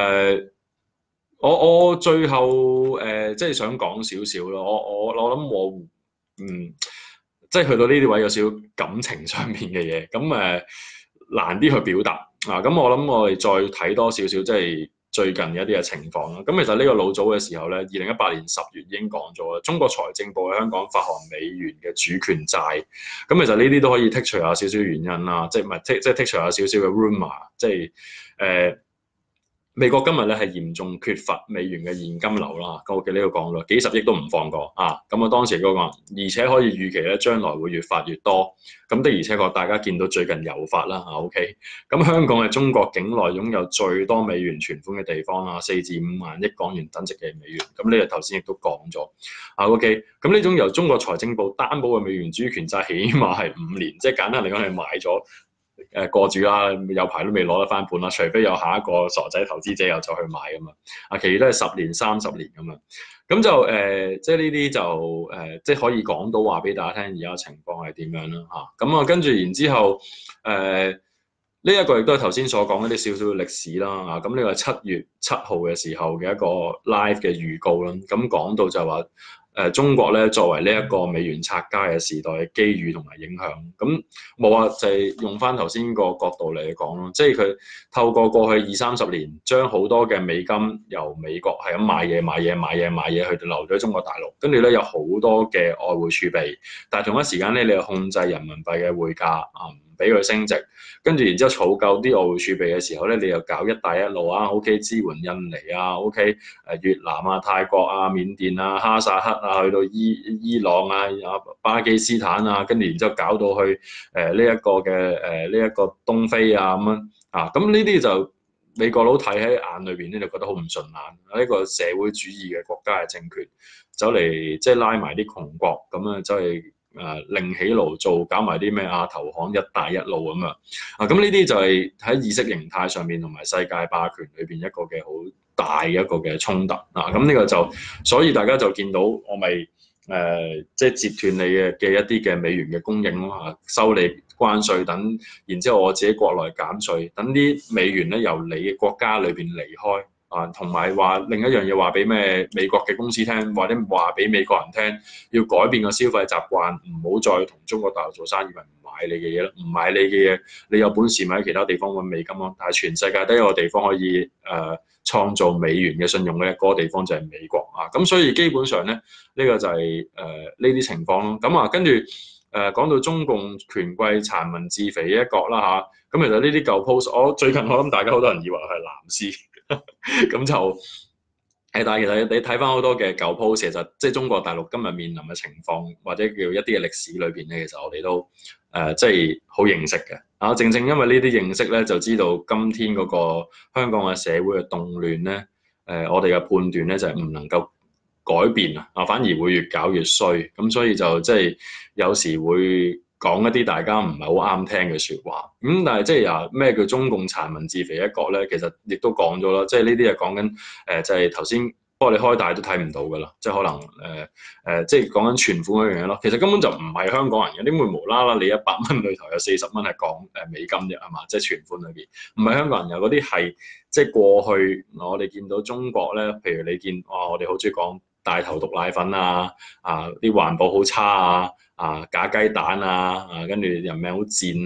我最後即係想講少少咯，我諗我即係去到呢啲位有少少感情上面嘅嘢，咁難啲去表達咁我諗我哋再睇多少少即係最近一啲嘅情況啦。咁其實呢個老早嘅時候咧，2018年10月已經講咗啦，中國財政部喺香港發行美元嘅主權債。咁其實呢啲都可以剔除下少少原因啦，即係唔係即係剔除下少少嘅 rumor，即係美國今日咧係嚴重缺乏美元嘅現金流啦，我記得呢度講咗幾十億都唔放過咁啊當時嗰個，而且可以預期咧將來會越發越多，咁的而且確大家見到最近有發啦OK，咁香港係中國境內擁有最多美元存款嘅地方啦，4至5萬億港元等值嘅美元，咁呢個頭先亦都講咗OK，咁呢種由中國財政部擔保嘅美元主權債，起碼係5年，即係簡單嚟講係買咗。過住啦，有排都未攞得翻本啦，除非有下一個傻仔投資者又走去買咁嘛，其餘都係10年、30年咁嘛，咁就即係呢啲就即係可以講到話俾大家聽，而家情況係點樣啦咁跟住然之後呢一個亦都係頭先所講一啲少少嘅歷史啦咁呢個係7月7號嘅時候嘅一個 live 嘅預告啦，咁講到就話。中國咧作為呢一個美元拆家嘅時代嘅機遇同埋影響，咁冇啊，就係用翻頭先個角度嚟講咯，即係佢透過過去20-30年，將好多嘅美金由美國係咁買嘢去流咗中國大陸，跟住咧有好多嘅外匯儲備，但係同一時間咧你又控制人民幣嘅匯價唔俾佢升值，跟住然之後儲夠啲外匯儲備嘅時候咧，你又搞一帶一路OK 支援印尼OK 越南泰國緬甸哈薩克去到伊朗巴基斯坦跟住然之後搞到去呢一個嘅呢一個東非咁樣咁呢啲就美國佬睇喺眼裏邊咧，就覺得好唔順眼，呢個社會主義嘅國家嘅政權走嚟即係拉埋啲窮國咁樣走嚟。另起爐灶，搞埋啲咩投行一帶一路咁咁呢啲就係喺意識形態上面同埋世界霸權裏邊一個嘅好大嘅一個嘅衝突咁呢個就所以大家就見到我咪即係截斷你嘅一啲嘅美元嘅供應咯收你關稅等，然之後我自己國內減稅，等啲美元咧由你嘅國家裏邊離開。同埋話另一樣嘢話俾咩美國嘅公司聽，或者話俾美國人聽，要改變個消費習慣，唔好再同中國大陸做生意，咪唔買你嘅嘢咯，唔買你嘅嘢，你有本事咪喺其他地方揾美金咯。但係全世界得一個地方可以創造美元嘅信用嘅嗰個地方就係美國咁所以基本上咧，呢個就係呢啲情況咯。咁跟住講到中共權貴殘民自肥一國啦咁其實呢啲舊 post， 最近我諗大家好多人以為係藍絲。咁就但係其實你睇翻好多嘅舊 post， 其實即係中國大陸今日面臨嘅情況，或者叫一啲嘅歷史裏邊咧，其實我哋都即係好認識嘅正正因為呢啲認識咧，就知道今天嗰個香港嘅社會嘅動亂咧，我哋嘅判斷咧就係唔能夠改變反而會越搞越衰，咁所以就即係有時會講一啲大家唔係好啱聽嘅説話，但係即係咩叫中共殘民自肥一國咧？其實亦都講咗啦，即係呢啲係講緊就係頭先，不過你開大都睇唔到噶啦，即係可能即係講緊存款嗰樣嘢咯。其實根本就唔係香港人嘅，點會無啦啦你100蚊裏頭有40蚊係講美金啫，係嘛？即係存款裏邊唔係香港人有嗰啲係即係過去我哋見到中國咧，譬如你見我哋好中意講大頭毒奶粉啲環保好差假雞蛋跟住人命好賤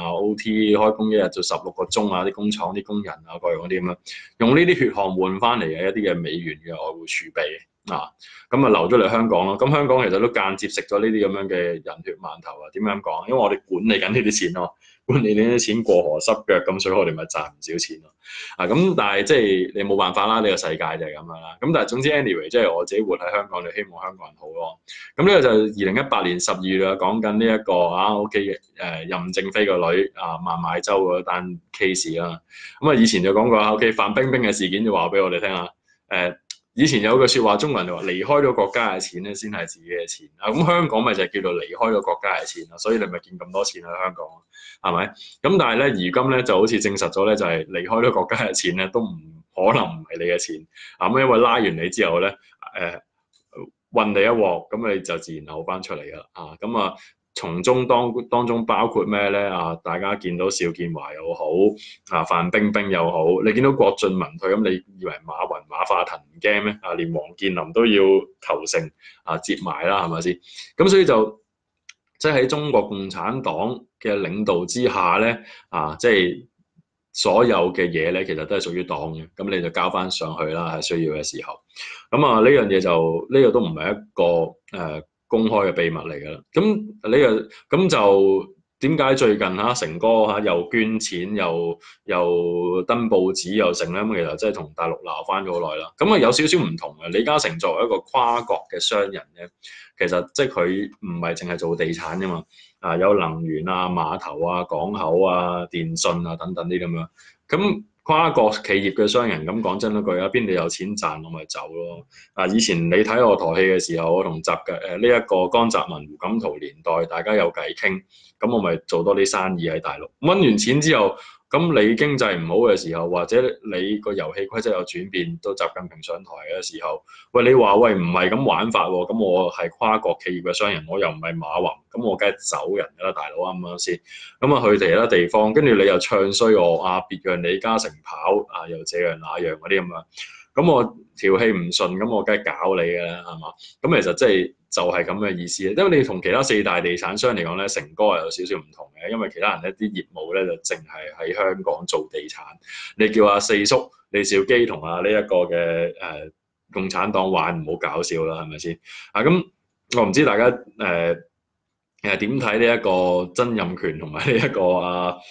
OT 開工一日做16個鐘啲工廠啲工人各樣嗰啲咁樣，用呢啲血汗換翻嚟嘅一啲嘅美元嘅外匯儲備啊，咁啊留咗嚟香港咯。咁香港其實都間接食咗呢啲咁樣嘅人血饅頭啊。點樣講？因為我哋管理緊呢啲錢咯，管理呢啲錢過河濕腳，咁所以我哋咪賺唔少錢咯。咁但係即係你冇辦法啦，呢個世界就係咁樣啦。咁但係總之 anyway，即係我自己活喺香港，就希望香港人好咯。咁呢個就2018年12月啦，講緊呢一個OK 嘅任正非個女孟晚舟嗰單 case 啦。咁以前就講過OK 范冰冰嘅事件就話俾我哋聽下。以前有句説話，中國人就話離開咗國家嘅錢咧，先係自己嘅錢啊。咁香港咪就係叫做離開咗國家嘅錢啦，所以你咪見咁多錢喺香港，係咪？咁但係咧，如今咧就好似證實咗咧，就係離開咗國家嘅錢咧，都唔可能唔係你嘅錢啊。咁因為拉完你之後咧，運你一鑊，咁你就自然好翻出嚟噶啦啊。咁啊〜從中當中包括咩咧？大家見到邵建華又好，范冰冰又好，你見到郭晉文退，咁你以為馬雲、馬化騰唔驚咩？連王健林都要投誠接埋啦，係咪先？咁所以就即係喺中國共產黨嘅領導之下咧，即係所有嘅嘢咧，其實都係屬於黨嘅。咁你就交翻上去啦，係需要嘅時候。咁呢樣嘢就呢個都唔係一個公開嘅秘密嚟㗎啦，咁呢個咁就點解最近成哥又捐錢又登報紙又成咧？咁其實真係同大陸鬧翻咗好耐啦。咁有少少唔同嘅。李嘉誠作為一個跨國嘅商人咧，其實即係佢唔係淨係做地產㗎嘛，有能源碼頭港口電信等等啲咁樣。咁跨國企業嘅商人，咁講真一句邊度有錢賺我咪走咯。以前你睇我台戲嘅時候，我同習嘅呢一個江澤民、胡錦濤年代，大家有偈傾，咁我咪做多啲生意喺大陸。揾完錢之後，咁你經濟唔好嘅時候，或者你個遊戲規則有轉變，到習近平上台嘅時候，喂你話喂唔係咁玩法喎，咁我係跨國企業嘅商人，我又唔係馬雲，咁我梗係走人㗎啦，大佬啱唔啱先？咁去其他地方，跟住你又唱衰我別讓李嘉誠跑又這樣那樣嗰啲咁樣，咁我條氣唔順，咁我梗係搞你㗎啦，係嘛？咁其實就係咁嘅意思，因為你同其他4大地產商嚟講咧，成哥係有少少唔同嘅，因為其他人咧啲業務咧就淨係喺香港做地產。你叫四叔李兆基同呢一個嘅共產黨玩，唔好搞笑啦，係咪先？咁我唔知大家點睇呢一個曾蔭權同埋呢一個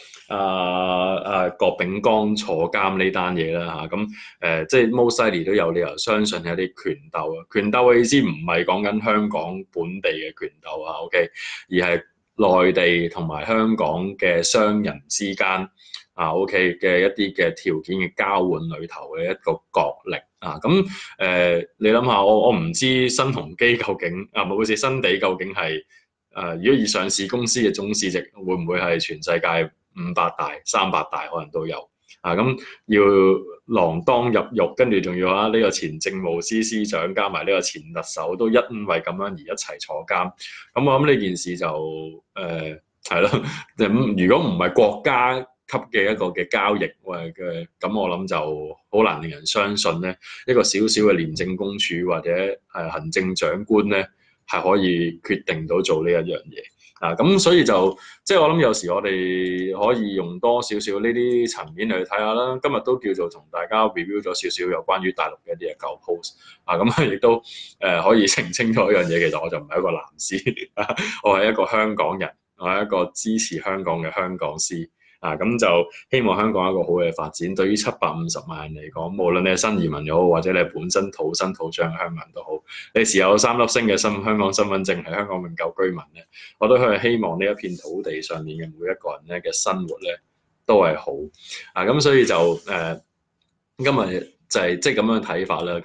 郭炳江坐監呢單嘢啦，咁即係 most likely 都有理由相信有啲權鬥啊。權鬥嘅意思唔係講緊香港本地嘅權鬥OK， 而係內地同埋香港嘅商人之間OK 嘅一啲嘅條件嘅交換裏頭嘅一個角力咁你諗下，我唔知新鴻基究竟冇事，新地究竟係如果以上市公司嘅總市值會唔會係全世界500大、300大可能都有咁要鋃鐺入獄，跟住仲要呢個前政務司司長加埋呢個前特首都因為咁樣而一齊坐監，咁我諗呢件事就係咯，如果唔係國家級嘅一個嘅交易咁我諗就好難令人相信咧，一個小小嘅廉政公署或者行政長官咧係可以決定到做呢一樣嘢咁所以就即係我諗有時我哋可以用多少少呢啲層面去睇下啦。今日都叫做同大家 review 咗少少有關於大陸嘅一啲嘅舊 post 咁亦都可以澄清咗一樣嘢，其實我就唔係一個藍絲我係一個香港人，我係一個支持香港嘅香港絲咁就希望香港有一個好嘅發展。對於750萬人嚟講，無論你係新移民又好，或者你係本身土生土長嘅香港人都好，你持有3粒星嘅香港身份證係香港永久居民咧，我都係希望呢一片土地上面嘅每一個人咧嘅生活咧都係好咁所以就今日就係即係咁樣睇法啦。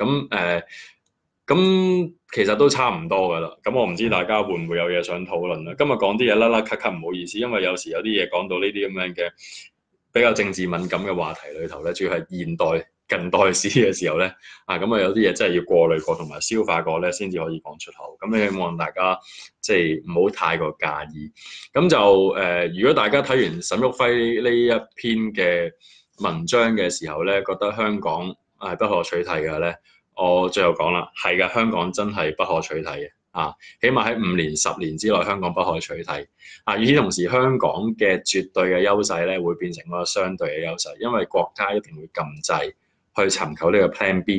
咁其實都差唔多㗎啦。咁我唔知大家會唔會有嘢想討論啦。今日講啲嘢甩甩咳咳，唔好意思，因為有時有啲嘢講到呢啲咁樣嘅比較政治敏感嘅話題裏頭咧，主要係近代史嘅時候咧咁有啲嘢真係要過濾過同埋消化過咧，先至可以講出口。咁希望大家即係唔好太過介意。咁就如果大家睇完沈旭暉呢一篇嘅文章嘅時候咧，覺得香港係不可取替嘅咧，我最後講啦，係嘅，香港真係不可取替嘅起碼喺5年、10年之內，香港不可取替與此同時，香港嘅絕對嘅優勢咧，會變成一個相對嘅優勢，因為國家一定會禁制去尋求呢個 Plan B，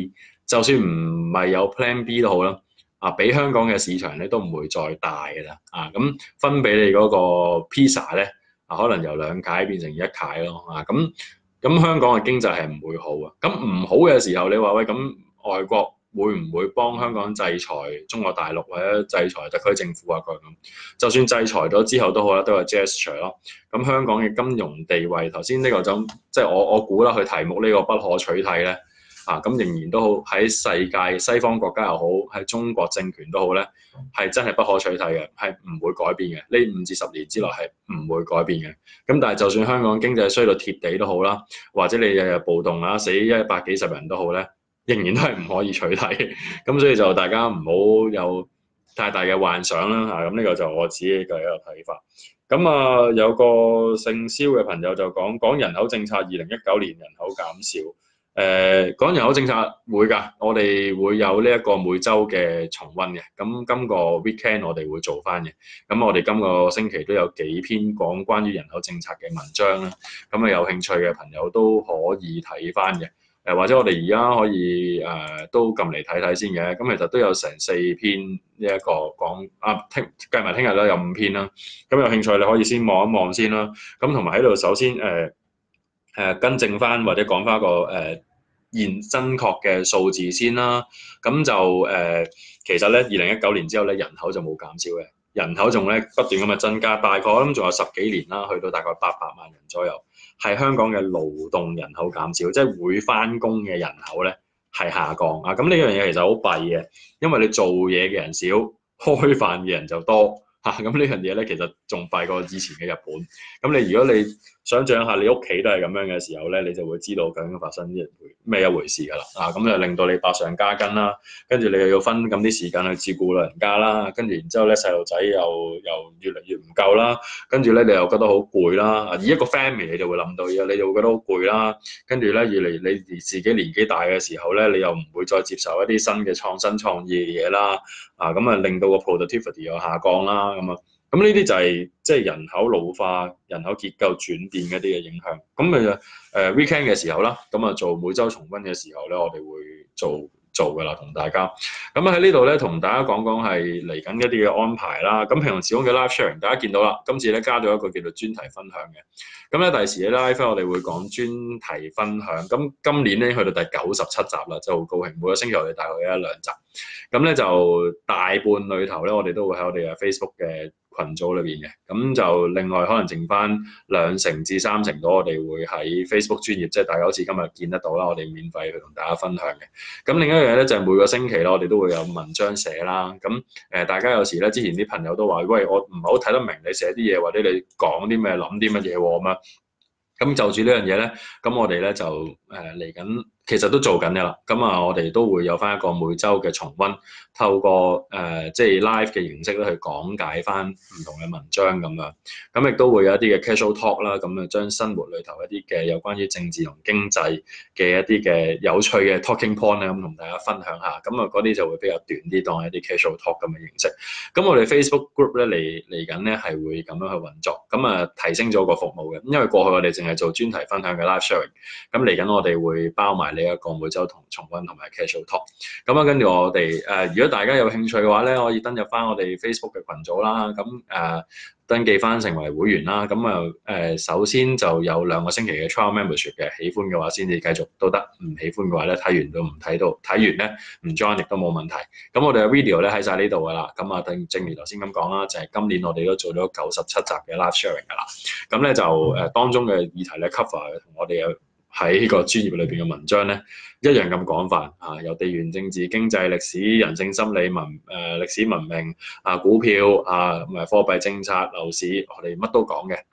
就算唔係有 Plan B 都好啦，比香港嘅市場咧都唔會再大嘅啦，咁分俾你嗰個 pizza 咧，可能由2塊變成1塊咯，咁香港嘅經濟係唔會好啊，咁唔好嘅時候，你話喂咁外國會唔會幫香港制裁中國大陸或者制裁特區政府啊？佢咁，就算制裁咗之後都好啦，都係 gesture 咯。咁香港嘅金融地位，頭先呢個就即係我估啦，佢題目呢個不可取替咧，咁仍然都好喺世界西方國家又好，喺中國政權都好咧，係真係不可取替嘅，係唔會改變嘅。呢5至10年之內係唔會改變嘅。咁但係就算香港經濟衰到貼地都好啦，或者你日日暴動死100幾十人都好咧，仍然都係唔可以取替。咁所以就大家唔好有太大嘅幻想啦。咁呢個就我自己嘅一個睇法。咁有個姓蕭嘅朋友就講人口政策，2019年人口減少。講人口政策會㗎，我哋會有呢一個每週嘅重溫嘅。咁今個 weekend 我哋會做翻嘅。咁我哋今個星期都有幾篇講關於人口政策嘅文章啦。咁有興趣嘅朋友都可以睇翻嘅。或者我哋而家可以都撳嚟睇睇先嘅。咁其實都有成4篇呢一個講計埋聽日咧有5篇啦。咁有興趣你可以先望一望先啦。咁同埋喺度首先更正翻或者講翻個真確嘅數字先啦。咁就其實咧2019年之後咧人口就冇減少嘅，人口仲咧不斷咁嘅增加，大概我諗仲有10幾年啦，去到大概800萬人左右。係香港嘅勞動人口減少，即係會翻工嘅人口咧係下降啊！咁呢樣嘢其實好弊嘅，因為你做嘢嘅人少，開飯嘅人就多嚇。咁呢樣嘢咧其實仲弊過以前嘅日本。咁如果你想像下你屋企都係咁樣嘅時候咧，你就會知道究竟發生咩一回事㗎啦。咁就令到你百上加斤啦，跟住你又要分咁啲時間去照顧老人家啦，跟住然之後咧細路仔又越嚟越唔夠啦，跟住咧你又覺得好攰啦。以一個 family 你就會諗到嘢，你就會覺得好攰啦。跟住咧越嚟你自己年紀大嘅時候咧，你又唔會再接受一啲新嘅創新創意嘅嘢啦。咁令到個 productivity 又下降啦。咁呢啲就係即係人口老化、人口結構轉變一啲嘅影響。咁weekend 嘅時候啦，做每週重溫嘅時候咧，我哋會做㗎啦，同大家。咁喺呢度咧，同大家講係嚟緊一啲嘅安排啦。咁平時講嘅 live sharing，大家見到啦，今次咧加咗一個叫做專題分享嘅。咁咧第時嘅 live 我哋會講專題分享。咁今年咧去到第97集啦，就好高興。每個星期我哋大概有1、2集。咁咧就大半裏頭咧，我哋都會喺我哋嘅 Facebook 嘅群組裏邊嘅。咁就另外可能剩翻2成至3成度，我哋會喺 Facebook 專頁，即係大家好似今日見得到啦，我哋免費去同大家分享嘅。咁另一樣嘢咧就係每個星期啦，我哋都會有文章寫啦。咁大家有時咧之前啲朋友都話，喂，我唔係好睇得明你寫啲嘢，或者你講啲咩諗啲乜嘢咁啊。咁就住呢樣嘢咧，咁我哋咧就嚟緊，其實都做緊嘅啦。我哋都會有翻一個每週嘅重溫，透過即係 live 嘅形式咧去講解翻唔同嘅文章咁樣。咁亦都會有一啲嘅 casual talk 啦，咁將生活裏頭一啲嘅有關於政治同經濟嘅一啲嘅有趣嘅 talking point 咧，咁同大家分享下。嗰啲就會比較短啲，當一啲 casual talk 咁嘅形式。咁我哋 Facebook group 咧嚟緊咧係會咁樣去運作，提升咗個服務嘅。因為過去我哋淨係做專題分享嘅 live sharing，咁嚟緊我哋會包埋呢一個每週重溫同埋 casual talk。跟住我哋如果大家有興趣嘅話咧，可以登入翻我哋 Facebook 嘅群組啦。登記翻成為會員啦。首先就有2個星期嘅 trial membership 嘅，喜歡嘅話先至繼續都得，唔喜歡嘅話咧睇完都唔睇到，睇完咧唔 join 亦都冇問題。咁我哋嘅 video 咧喺晒呢度㗎啦。正如頭先咁講啦，就係今年我哋都做咗97集嘅 live sharing 㗎啦。咁咧就當中嘅議題咧 cover 同我哋喺呢個專業裏邊嘅文章咧一樣咁廣泛由地緣政治、經濟、歷史、人性心理、歷史文明股票同埋貨幣政策、樓市，我哋乜都講嘅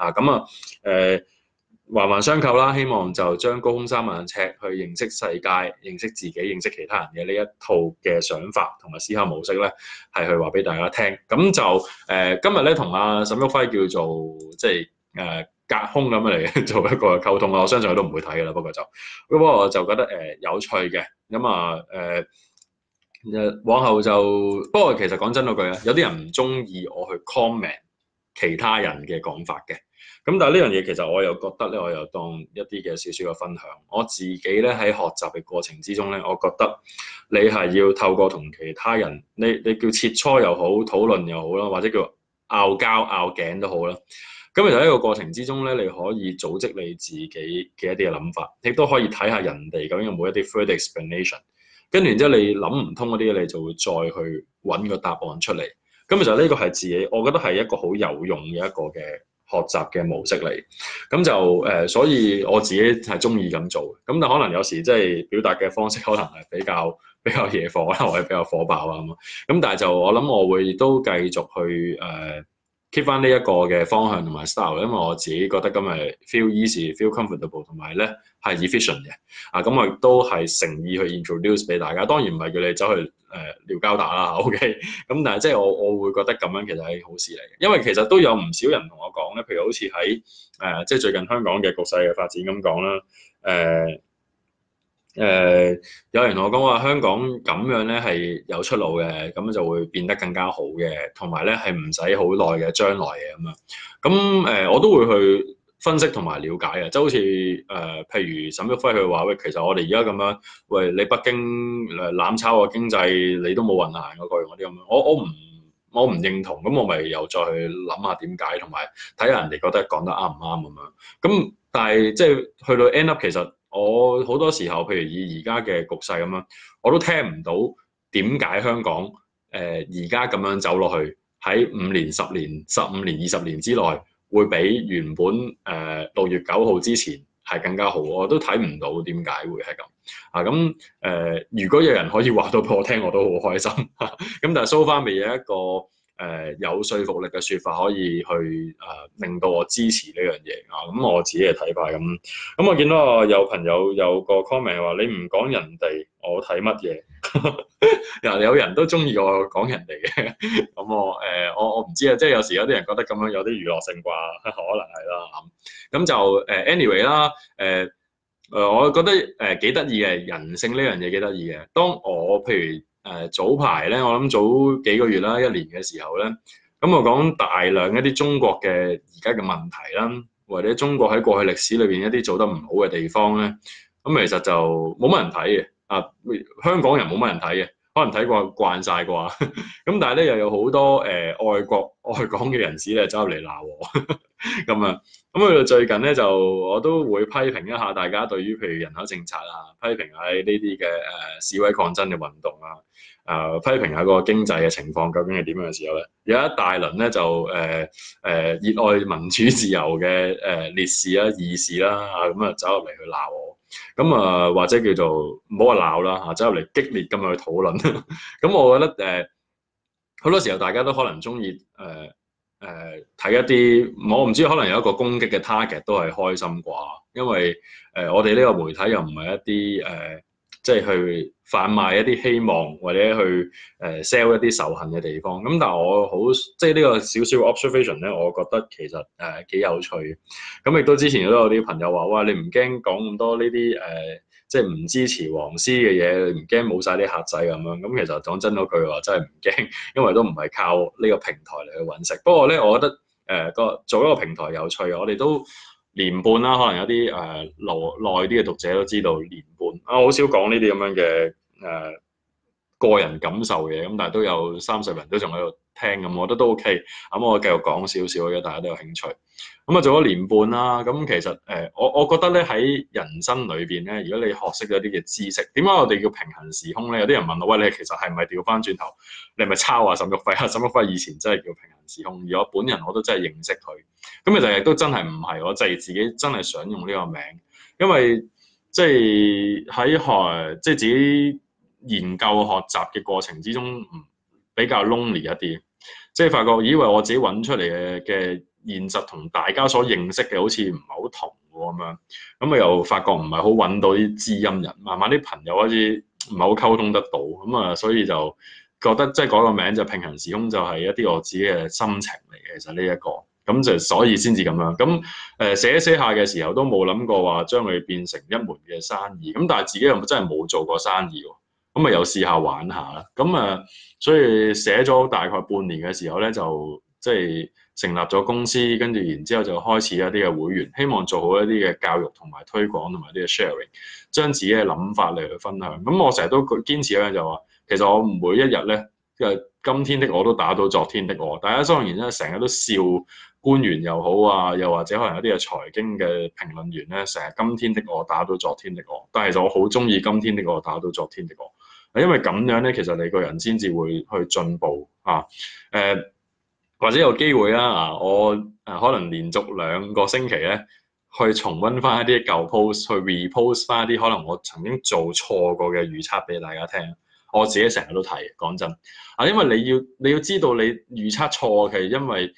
環環相扣啦。希望就將高空3萬尺去認識世界、認識自己、認識其他人嘅呢一套嘅想法同埋思考模式咧，係去話俾大家聽。咁就今日咧同阿沈旭輝叫做即係隔空咁嚟做一個溝通啦。我相信佢都唔會睇㗎啦，不過我就覺得有趣嘅。往後就不過其實講真嗰句有啲人唔中意我去 comment 其他人嘅講法嘅。 咁但係呢樣嘢其實我又覺得咧，我又當一啲嘅少少嘅分享。我自己咧喺學習嘅過程之中咧，我覺得你係要透過同其他人，你叫切磋又好，討論又好啦，或者叫拗交拗頸都好啦。咁其實喺個過程之中咧，你可以組織你自己嘅一啲嘅諗法，亦都可以睇下人哋究竟有冇一啲 further explanation。跟住然之後你諗唔通嗰啲，你就會再去揾個答案出嚟。咁其實呢個係自己，我覺得係一個好有用嘅一個嘅學習嘅模式嚟。咁就所以我自己係中意咁做。咁但可能有時即係表達嘅方式可能係比較惹火啦，或者比較火爆啊咁。咁但係就我諗我會都繼續去keep 翻呢一個嘅方向同埋 style，因為我自己覺得今日 feel easy、feel comfortable 同埋咧係 efficient 嘅。咁我亦都係誠意去 introduce 俾大家。當然唔係叫你走去撩交打啦，OK。咁但係即係我會覺得咁樣其實係好事嚟嘅，因為其實都有唔少人同我講咧，譬如好似喺即係最近香港嘅局勢嘅發展咁講啦，有人同我講話香港咁樣咧係有出路嘅，咁就會變得更加好嘅，同埋咧係唔使好耐嘅將來嘅咁樣。咁我都會去分析同埋了解嘅，即係好似譬如沈旭輝佢話喂，其實我哋而家咁樣，喂你北京攬炒個經濟，你都冇運行嗰個嗰啲咁樣，我唔認同，咁我咪又再去諗下點解，同埋睇下人哋覺得講得啱唔啱咁樣。咁但係即係去到 end up 其實。我好多時候，譬如以而家嘅局勢咁樣，我都聽唔到點解香港而家咁樣走落去，喺5年、10年、15年、20年之內，會比原本6月9號之前係更加好。我都睇唔到點解會係咁啊！咁如果有人可以話到俾我聽，我都好開心。咁但係 so far 未有一個有說服力嘅説法可以去令到我支持呢樣嘢啊！咁我自己嘅睇法咁。我見到有朋友有個 comment 話：你唔講人哋，我睇乜嘢？有人都中意我講人哋嘅。咁我唔知啊，即係有時有啲人覺得咁樣有啲娛樂性啩，可能係啦。咁就anyway 啦，我覺得幾得意嘅，人性呢樣嘢幾得意嘅。當我譬如早排咧，我諗早幾個月啦，1年嘅時候咧，咁我講大量一啲中國嘅而家嘅問題啦，或者中國喺過去歷史裏邊一啲做得唔好嘅地方咧，咁其實就冇乜人睇嘅。香港人冇乜人睇嘅，可能睇慣晒啩。咁但係咧又有好多外國外港嘅人士咧走入嚟鬧我咁啊。咁去到最近咧，就我都會批評一下大家對於譬如人口政策啊，批評喺呢啲嘅示威抗爭嘅運動啊，批評下個經濟嘅情況究竟係點樣嘅時候咧，有一大輪咧就熱愛民主自由嘅烈士啦、義士啦咁啊走入嚟去鬧我，咁或者叫做唔好話鬧啦嚇，走入嚟激烈咁去討論。咁我覺得好多時候大家都可能中意睇一啲，我唔知可能有一個攻擊嘅 target 都係開心啩，因為我哋呢個媒體又唔係一啲即係去販賣一啲希望或者去sell 一啲仇恨嘅地方。咁但係我好即係呢個少少 observation 咧，我覺得其實幾有趣。咁亦都之前都有啲朋友話：哇，你唔驚講咁多呢啲即係唔支持黃絲嘅嘢，唔驚冇晒啲客仔咁樣。咁其實講真嗰句話真係唔驚，因為都唔係靠呢個平台嚟去揾食。不過咧，我覺得做一個平台有趣，我哋都年半啦，可能有啲耐啲嘅讀者都知道年半。我好少講呢啲咁樣嘅個人感受嘅，咁但係都有30人都仲喺度聽，咁我覺得都 OK。咁我繼續講少少嘅，大家都有興趣。咁做咗年半啦，咁其實我覺得咧喺人生裏邊咧，如果你學識咗啲嘅知識，點解我哋叫平行時空咧？有啲人問我：喂，你其實係咪調翻轉頭？你係咪抄啊沈旭輝啊？沈旭輝以前真係叫平行時空，而我本人我都真係認識佢。咁其實亦都真係唔係，我就係自己真係想用呢個名，因為即係喺即係自己研究學習嘅過程之中，比較 lonely 一啲，即係發覺以為我自己揾出嚟嘅現實同大家所認識嘅好似唔係好同喎咁樣，咁又發覺唔係好揾到啲知音人，慢慢啲朋友好似唔係好溝通得到，咁所以就覺得即係改個名就平行時空，就係一啲我自己嘅心情嚟嘅。其實呢一個咁就所以先至咁樣，咁寫下嘅時候都冇諗過話將佢變成一門嘅生意，咁但係自己又真係冇做過生意喎。咁又試下玩下啦，咁所以寫咗大概半年嘅時候咧，就即係成立咗公司，跟住然之後就開始一啲嘅會員，希望做好一啲嘅教育同埋推廣同埋啲嘅 sharing，將自己嘅諗法嚟去分享。咁我成日都堅持一樣就話，其實我每一日咧，今天的我都打倒昨天的我。大家當然咧，成日都笑官員又好啊，又或者可能有啲嘅財經嘅評論員咧，成日今天的我打倒昨天的我。但係其實我好中意今天的我打倒昨天的我，因為咁樣咧，其實你個人先至會去進步啊。或者有機會啦我可能連續2個星期咧，去重溫翻一啲舊 post，去 repost 翻一啲可能我曾經做錯過嘅預測俾大家聽。我自己成日都睇，講真因為你要知道你預測錯嘅係因為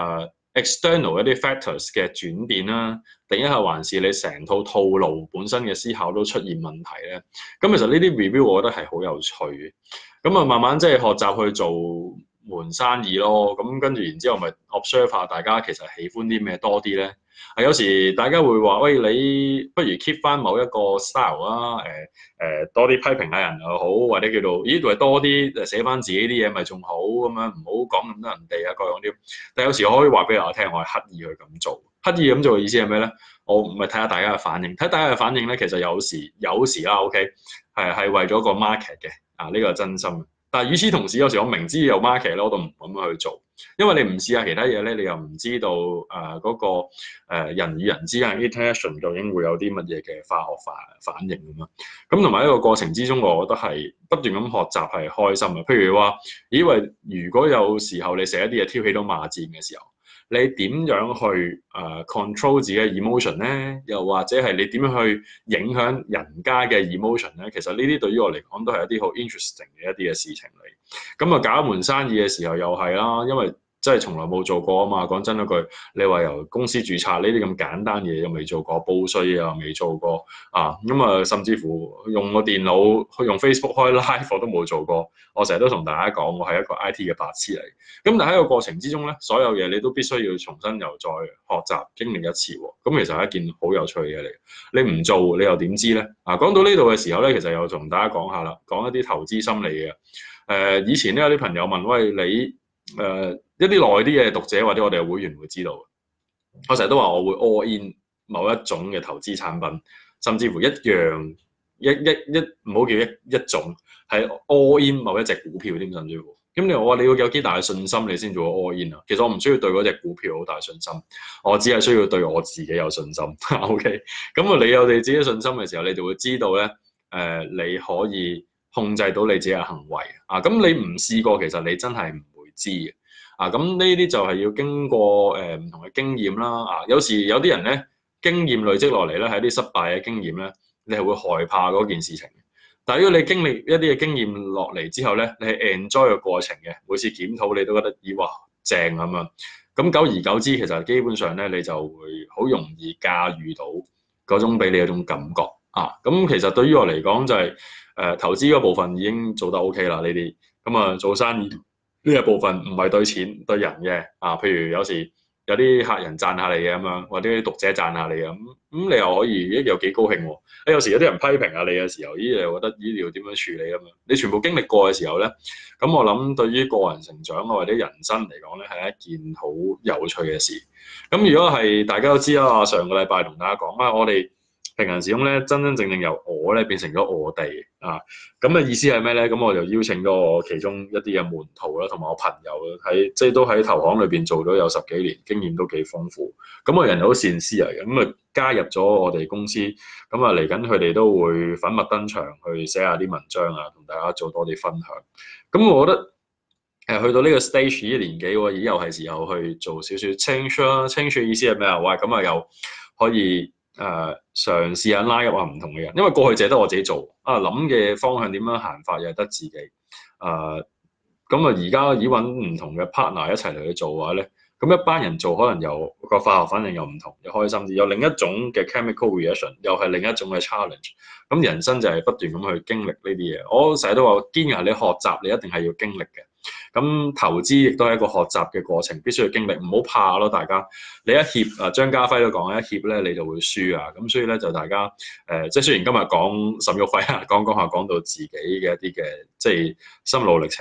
external 一啲 factors 嘅轉變啦，定一係還是你成套套路本身嘅思考都出現問題咧？咁其實呢啲 review 我覺得係好有趣嘅。咁慢慢即係學習去做門生意咯。咁跟住然之後咪 observe 下大家其實喜歡啲咩多啲咧？有時大家會話喂，你不如 keep 翻某一個 style 啊，多啲批評下人又好，或者叫做咦，係多啲寫翻自己啲嘢咪仲好咁樣，唔好講咁多人哋啊各樣啲。但有時我可以話俾大家聽，我係刻意去咁做。刻意咁做嘅意思係咩咧？我唔係睇下大家嘅反應，睇大家嘅反應咧，其實有時啦，OK 係為咗個 market 嘅呢個係真心。但係與此同時，有時我明知有 market 咧，我都唔咁樣去做，因為你唔試下其他嘢咧，你又唔知道嗰個人與人之間嘅 interaction 究竟會有啲乜嘢嘅化學反應咁啊。咁同埋呢個過程之中，我覺得係不斷咁學習係開心嘅。譬如話，以為如果有時候你寫一啲嘢挑起到罵戰嘅時候，你點樣去control 自己嘅 emotion 咧？又或者係你點樣去影響人家嘅 emotion 咧？其實呢啲對於我嚟講都係一啲好 interesting 嘅一啲嘅事情嚟。咁搞一門生意嘅時候又係啦，因為真係從來冇做過啊嘛。講真一句，你話由公司註冊呢啲咁簡單嘢又未做過，報稅又未做過甚至乎用個電腦去用 Facebook 開 live 我都冇做過。我成日都同大家講，我係一個 IT 嘅白痴嚟。咁但喺個過程之中咧，所有嘢你都必須要重新又再學習經歷一次喎。咁其實係一件好有趣嘅嘢嚟。你唔做你又點知咧？講到呢度嘅時候咧，其實又同大家講下啦，講一啲投資心理嘅。以前咧有啲朋友問，喂你一啲耐啲嘅讀者或者我哋嘅會員會知道，我成日都話我會 all in 某一種嘅投資產品，甚至乎一樣唔好叫一種，係 all in 某一隻股票添，甚至乎。咁你話你要有幾大嘅信心你先做 all in 啊？其實我唔需要對嗰隻股票好大信心，我只係需要對我自己有信心。OK， 咁你有你自己信心嘅時候，你就會知道咧，你可以控制到你自己嘅行為咁你唔試過，其實你真係唔會知嘅咁呢啲就係要經過唔同嘅經驗啦有時有啲人咧經驗累積落嚟咧係一啲失敗嘅經驗咧，你係會害怕嗰件事情。但係如果你經歷一啲嘅經驗落嚟之後咧，你係 enjoy 個過程嘅，每次檢討你都覺得咦哇正咁樣。咁久而久之，其實基本上咧你就會好容易駕馭到嗰種俾你嗰種感覺咁其實對於我嚟講就係投資嗰部分已經做得 OK 啦呢啲。咁做生意呢個部分唔係對錢對人嘅譬如有時有啲客人讚下你嘅咁樣，或者啲讀者讚下你嘅咁你又可以有幾高興喎。有時有啲人批評下你嘅時候，你又覺得你要點樣處理咁樣？你全部經歷過嘅時候咧，咁我諗對於個人成長或者人生嚟講咧，係一件好有趣嘅事。咁如果係大家都知啦，上個禮拜同大家講我哋平行時空咧，真真正正由我咧變成咗我哋咁嘅意思係咩咧？咁我就邀請咗我其中一啲嘅門徒啦，同埋我朋友即係都喺投行裏邊做咗有10幾年，經驗都幾豐富。咁我人又好善思嚟嘅，咁加入咗我哋公司，咁嚟緊佢哋都會粉墨登場去寫下啲文章同大家做多啲分享。咁我覺得去到呢個 stage 呢年紀喎，又係時候去做少少 change 啦。change 嘅意思係咩哇，咁又可以嘗試下拉入唔同嘅人，因為過去淨係得我自己做諗嘅方向點樣行法又係得自己而家以揾唔同嘅 partner 一齊嚟去做嘅話咧，咁一班人做可能又個化學反應又唔同，又開心啲，有另一種嘅 chemical reaction， 又係另一種嘅 challenge。咁人生就係不斷咁去經歷呢啲嘢。我成日都話堅持你學習，你一定係要經歷嘅。咁投資亦都係一個學習嘅過程，必須要經歷，唔好怕咯，大家。你一怯張家輝都講一怯咧你就會輸咁所以咧就大家即係雖然今日講沈旭輝講下講到自己嘅一啲嘅即係心路歷程，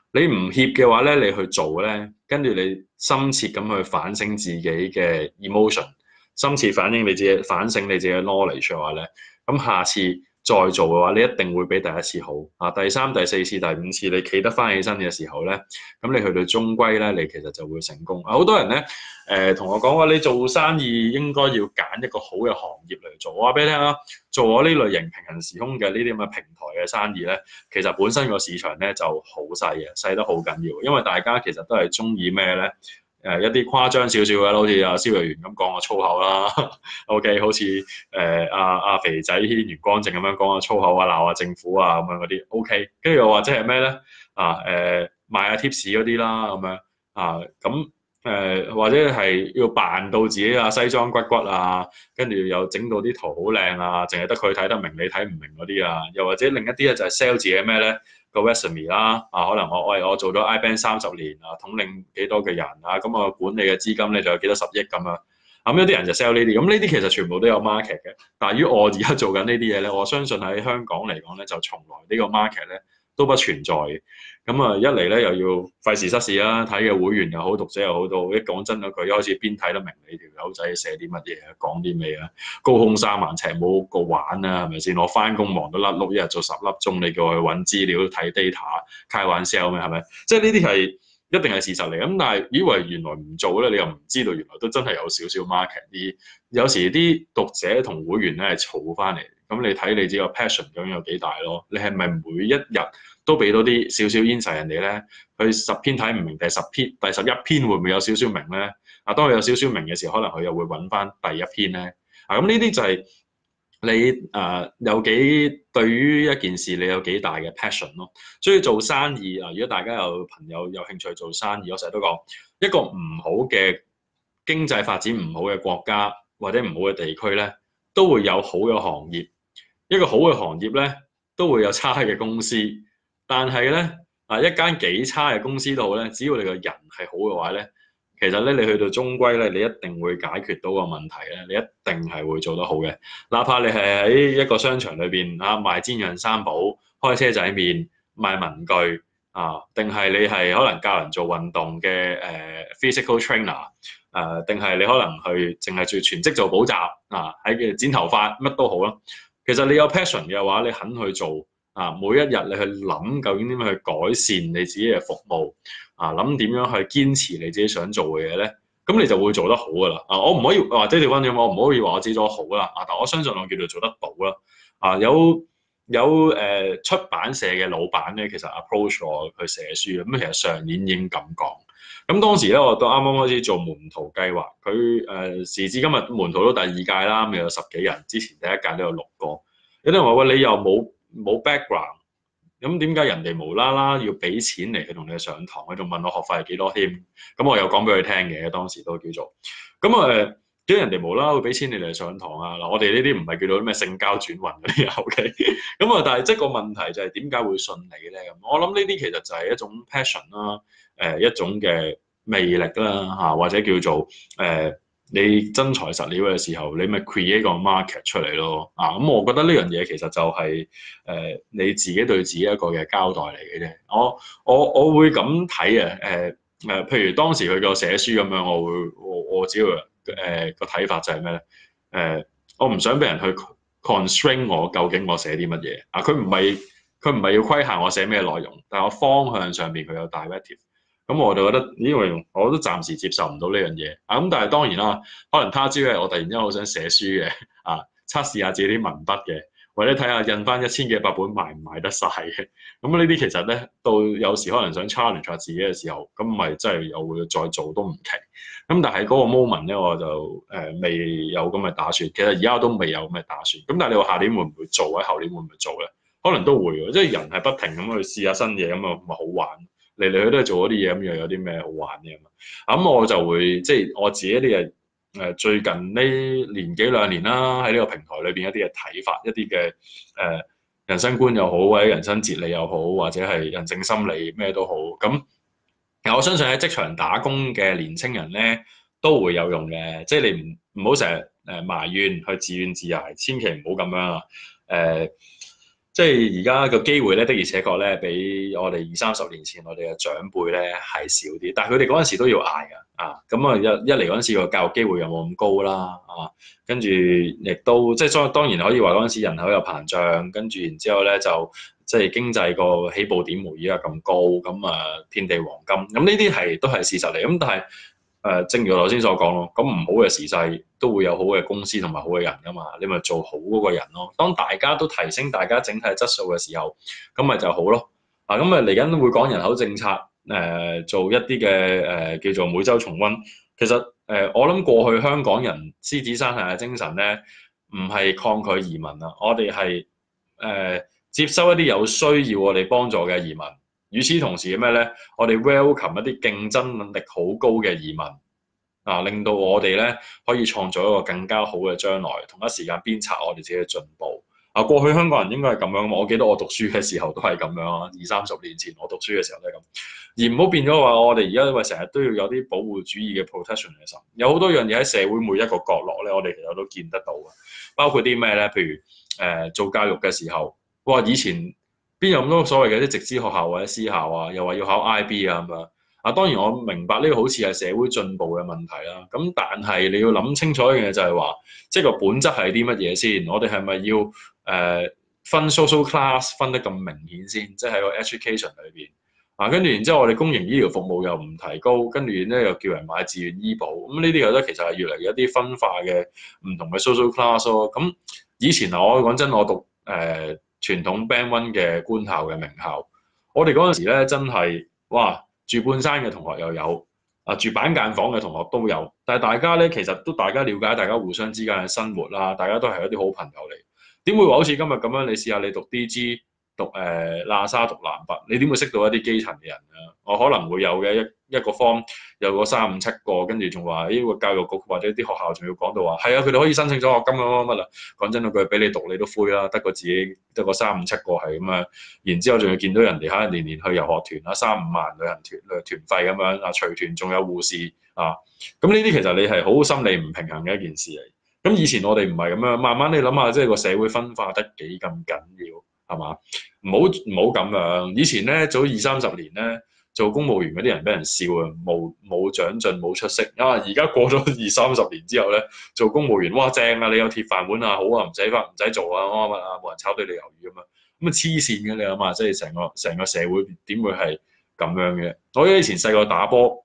你唔怯嘅話咧，你去做咧，跟住你深切咁去反省自己嘅 emotion，深切反省你自己嘅 knowledge 嘅話咧，咁下次再做嘅話，你一定會比第一次好啊！第三、第四次、第五次你企得翻起身嘅時候咧，咁你去到終歸咧，你其實就會成功。好多人咧同我講話，你做生意應該要揀一個好嘅行業嚟做。我話俾你聽啦，做我呢類型平行時空嘅呢啲咁嘅平台嘅生意咧，其實本身個市場咧就好細嘅，細得好緊要。因為大家其實都係中意咩咧？一啲誇張少少嘅，好似阿蕭若元咁講個粗口啦，OK， 好似阿肥仔軒元光正咁樣講個粗口啊，鬧下政府啊咁樣嗰啲，OK，跟住又或者係咩咧？賣下 tips 嗰啲啦，咁樣咁或者係要扮到自己啊西裝骨骨啊，跟住又整到啲圖好靚啊，淨係得佢睇得明，你睇唔明嗰啲啊，又或者另一啲咧就係 sell 自己咩咧？個 resume 啦，可能我做咗 IBank 30年啊，統領幾多嘅人啊，咁我管理嘅資金咧就有幾多十億咁樣。咁有啲人就 sell 呢啲，咁呢啲其實全部都有 market 嘅。但係於我而家做緊呢啲嘢咧，我相信喺香港嚟講咧，就從來呢個 market 咧都不存在嘅。咁一嚟咧又要費時失事啦，睇嘅會員又好，讀者又好，到一講真嗰句，一開始邊睇得明你條友仔寫啲乜嘢，講啲咩啊？高空3萬尺冇個玩啊，係咪先？我翻工忙到甩碌，一日做10粒鐘，你叫我去揾資料睇 data，開玩笑咩？係咪？即係呢啲係一定係事實嚟。咁但係以為原來唔做咧，你又唔知道原來都真係有少少 market 啲。有時啲讀者同會員咧係儲翻嚟，咁你睇你自己個 passion 究竟有幾大咯？你係咪每一日都俾多啲少少 insight 人哋咧？佢10篇睇唔明，第11篇會唔會有少少明咧？當佢有少少明嘅時候，可能佢又會揾翻第一篇咧。咁呢啲就係你有幾對於一件事你有幾大嘅 passion 咯。所以做生意如果大家有朋友有興趣做生意，我成日都講一個唔好嘅經濟發展唔好嘅國家或者唔好嘅地區咧，都會有好嘅行業。一個好嘅行業咧，都會有差嘅公司。但係咧一間幾差嘅公司都好咧，只要你個人係好嘅話咧，其實咧你去到終歸咧，你一定會解決到個問題咧，你一定係會做得好嘅。哪怕你係喺一個商場裏邊賣煎釀三寶、開車仔麵、賣文具定係你係可能教人做運動嘅physical trainer 定係你可能去淨係做全職做補習喺剪頭髮乜都好啦。其實你有 passion 嘅話，你肯去做每一日你去諗究竟點樣去改善你自己嘅服務諗點樣去堅持你自己想做嘅嘢咧，咁你就會做得好噶啦。我唔可以或者調翻轉，我唔可以話我自己做得好啦但我相信我叫做做得到啦有出版社嘅老闆咧，其實 approach 我去寫書咁其實上年已經咁講。咁當時咧，我都啱啱開始做門徒計劃，佢時至今日門徒都第2屆啦，咁有10幾人，之前第1屆都有6個。有啲人話喂，你又冇 background，咁點解人哋無啦啦要俾錢嚟去同你上堂，佢仲問我學費係幾多添？咁我又講俾佢聽嘅，當時都叫做咁點解人哋無啦啦會俾錢你嚟上堂嗱，我哋呢啲唔係叫做咩性交轉運嗰啲OK，咁但係即係個問題就係點解會信你咧？咁我諗呢啲其實就係一種 passion 啦，一種嘅魅力啦或者叫做你真材實料嘅時候，你咪 create 個 market 出嚟咯咁我覺得呢樣嘢其實就係你自己對自己一個嘅交代嚟嘅啫。我會咁睇譬如當時佢叫我寫書咁樣，我只要個睇法就係咩咧？我唔想俾人去 constrain 我究竟我寫啲乜嘢佢唔係要規限我寫咩內容，但係我方向上面佢有 directive。咁我就覺得，因為我都暫時接受唔到呢樣嘢咁但係當然啦，可能他朝係我突然之間好想寫書嘅測試下自己啲文筆嘅，或者睇下印翻1000幾百本賣唔賣得晒嘅。咁呢啲其實咧，到有時可能想 challenge 下自己嘅時候，咁咪真係又會再做都唔奇。咁但係嗰個 moment 咧，我就未有咁嘅打算。其實而家都未有咁嘅打算。咁但係你話下年會唔會做啊？後年會唔會做咧？可能都會喎。即係人係不停咁去試下新嘢，咁咪好玩。嚟嚟去都係做嗰啲嘢，咁又有啲咩好玩嘅嘛？咁我就會即係我自己啲最近呢年幾2年啦，喺呢個平台裏邊一啲嘅睇法，一啲嘅人生觀又好，或者人生哲理又好，或者係人性心理咩都好。咁我相信喺職場打工嘅年青人咧都會有用嘅，即係你唔好成日埋怨去自怨自艾，千祈唔好咁樣即係而家個機會咧，的而且確咧，比我哋20-30年前我哋嘅長輩咧係少啲，但係佢哋嗰陣時都要捱㗎，咁啊一嚟嗰陣時個教育機會又冇咁高啦，跟住亦都即係當然可以話嗰陣時人口有膨脹，跟住然之後咧就即係經濟個起步點冇而家咁高，咁啊遍地黃金，咁呢啲都係事實嚟，咁但係。正如我頭先所講咯，咁唔好嘅時勢都會有好嘅公司同埋好嘅人噶嘛，你咪做好嗰個人咯。當大家都提升大家整體質素嘅時候，咁咪就好咯。咁啊嚟緊會講人口政策，做一啲嘅叫做每週重溫。其實我諗過去香港人獅子山下嘅精神咧，唔係抗拒移民啊，我哋係接收一啲有需要我哋幫助嘅移民。與此同時嘅咩咧？我哋 welcome 一啲競爭力好高嘅移民令到我哋咧可以創造一個更加好嘅將來，同一時間鞭策我哋自己嘅進步。過去香港人應該係咁樣，我記得我讀書嘅時候都係咁樣啊，20-30年前我讀書嘅時候都係咁，而唔好變咗話我哋而家因為成日都要有啲保護主義嘅 protectionism，有好多樣嘢喺社會每一個角落咧，我哋其實都見得到嘅，包括啲咩咧？譬如做教育嘅時候，哇以前。邊有咁多所謂嘅啲直資學校或者私校啊？又話要考 IB 啊咁樣當然我明白呢個好似係社會進步嘅問題啦。咁但係你要諗清楚一樣嘢就係話，即係個本質係啲乜嘢先？我哋係咪要分 social class 分得咁明顯先？即係喺個 education 裏邊跟住然之後我哋公營醫療服務又唔提高，跟住咧又叫人買自願醫保，咁呢啲我覺得其實係越嚟越一啲分化嘅唔同嘅 social class 咯。咁以前我講真，我讀傳統 Band One 嘅官校嘅名校，我哋嗰陣時咧真係哇住半山嘅同學又有住板間房嘅同學都有，但係大家咧其實都大家了解大家互相之間嘅生活啦，大家都係一啲好朋友嚟，點會話好似今日咁樣？你試下你讀 DG 讀喇沙讀南北，你點會識到一啲基層嘅人啊？我可能會有嘅一個方有個3-5-7個，跟住仲話呢個教育局或者啲學校仲要講到話係啊，佢哋可以申請咗學金乜啦。講真嗰句，俾你讀你都灰啦，得個3-5-7個係咁樣，然之後仲要見到人哋年年去遊學團啦，3-5萬旅行團費咁樣隨團仲有護士咁呢啲其實你係好心理唔平衡嘅一件事嚟。咁以前我哋唔係咁樣，慢慢你諗下，即係個社會分化得幾咁緊要。係嘛？唔好咁樣。以前咧早20-30年咧做公務員嗰啲人俾人笑啊，冇長進冇出息而家過咗20-30年之後咧，做公務員哇正啊！你有鐵飯碗好啊，唔使做冇人炒對你魷魚咁啊！咁黐線嘅你諗下，即係成個社會點會係咁樣嘅？我記得以前細個打波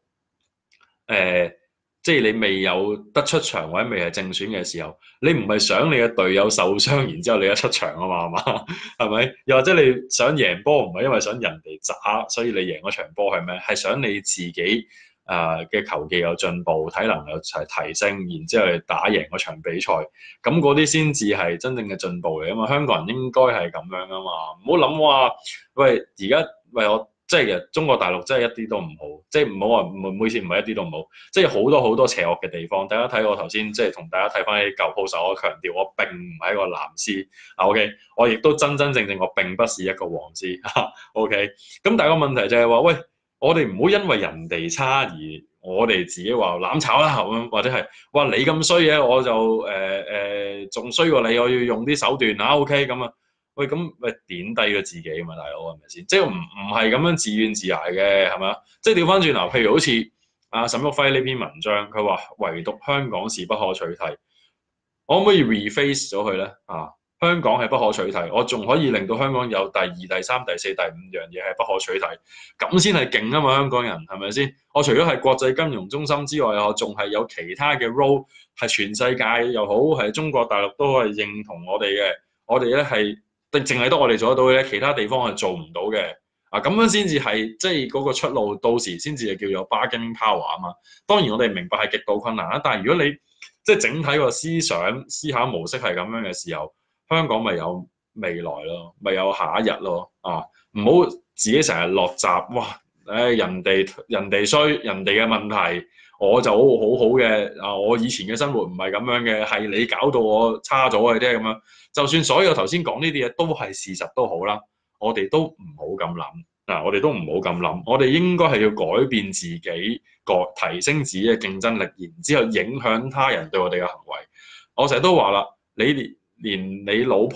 即係你未有得出場或者未係正選嘅時候，你唔係想你嘅隊友受傷，然之後你一出場啊嘛，係嘛？係咪？又或者你想贏波，唔係因為想人哋渣，所以你贏嗰場波係咩？係想你自己嘅球技有進步，體能有齊提升，然之後去打贏嗰場比賽，咁嗰啲先至係真正嘅進步嚟啊嘛！香港人應該係咁樣啊嘛，唔好諗話喂而家喂我。即係其實中國大陸真係一啲都唔好，即係唔好話每次唔係一啲都唔好，即係好多好多邪惡嘅地方。大家睇我頭先即係同大家睇翻啲舊 post，我強調我並唔係一個藍絲，OK，我亦都真真正正我並不是一個黃絲，OK。咁但係個問題就係話，喂，我哋唔好因為人哋差而我哋自己話攬炒啦咁樣，或者係哇你咁衰嘅，我就仲衰過你，我要用啲手段OK 咁啊。喂，咁咪貶低咗自己嘛，大佬係咪先？即係唔係咁樣自怨自艾嘅，係咪啊？即係調翻轉頭，譬如好似沈旭暉呢篇文章，佢話唯獨香港是不可取替，我可唔可以 rephrase 咗佢咧？香港係不可取替，我仲可以令到香港有第二、第三、第四、第五樣嘢係不可取替，咁先係勁啊嘛！香港人係咪先？我除咗係國際金融中心之外，我仲係有其他嘅 role， 係全世界又好，係中國大陸都係認同我哋嘅，我哋咧係。淨係得我哋做得到嘅咧，其他地方係做唔到嘅。咁樣先至係即係嗰個出路，到時先至係叫做 bargaining power 啊嘛。當然我哋明白係極度困難啦，但係如果你即係整體個思考模式係咁樣嘅時候，香港咪有未來咯，咪有下一日咯。唔好自己成日落閘，哇！人哋衰，人哋嘅問題，我就好好嘅。我以前嘅生活唔係咁樣嘅，係你搞到我差咗嘅啫咁樣。就算所有頭先講呢啲嘢都係事實都好啦，我哋都唔好咁諗我哋都唔好咁諗，我哋應該係要改變自己提升自己嘅競爭力，然之後影響他人對我哋嘅行為。我成日都話啦，你連你老婆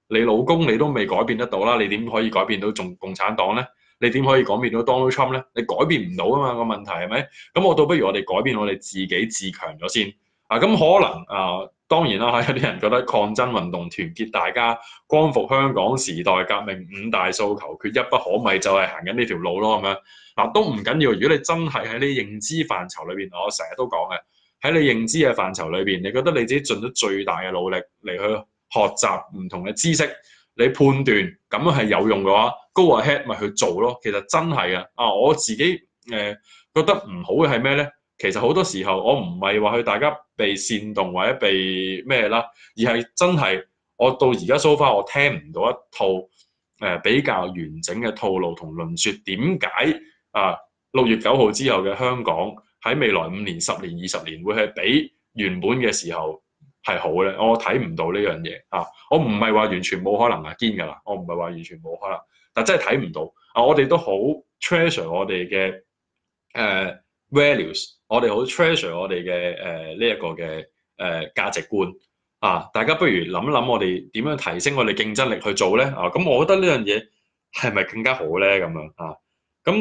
你老公你都未改變得到啦，你點可以改變到共產黨咧？你點可以改變到 Donald Trump 咧？你改變唔到啊嘛，個問題係咪？咁我倒不如我哋改變我哋自己自強咗先啊！咁可能當然啦，有啲人覺得抗爭運動團結大家，光復香港時代革命五大訴求缺一不可，咪就係行緊呢條路咯咁樣。都唔緊要，如果你真係喺你認知範疇裏邊，我成日都講嘅，喺你認知嘅範疇裏邊，你覺得你自己盡咗最大嘅努力嚟去學習唔同嘅知識，你判斷咁樣係有用嘅話，go ahead 咪去做咯。其實真係我自己覺得唔好嘅係咩咧？其實好多時候我唔係話去大家被煽動或者被咩啦，而係真係我到而家 so far 我聽唔到一套比較完整嘅套路同論説，點解6月9號之後嘅香港喺未來5年、10年、20年會係比原本嘅時候係好咧？我睇唔到呢樣嘢我唔係話完全冇可能堅㗎啦，我唔係話完全冇可能，但真係睇唔到我哋都好 treasure 我哋嘅values， 我哋好 treasure 我哋嘅呢一個嘅價值觀大家不如諗一諗我哋點樣提升我哋競爭力去做咧咁我覺得呢樣嘢係咪更加好咧咁樣咁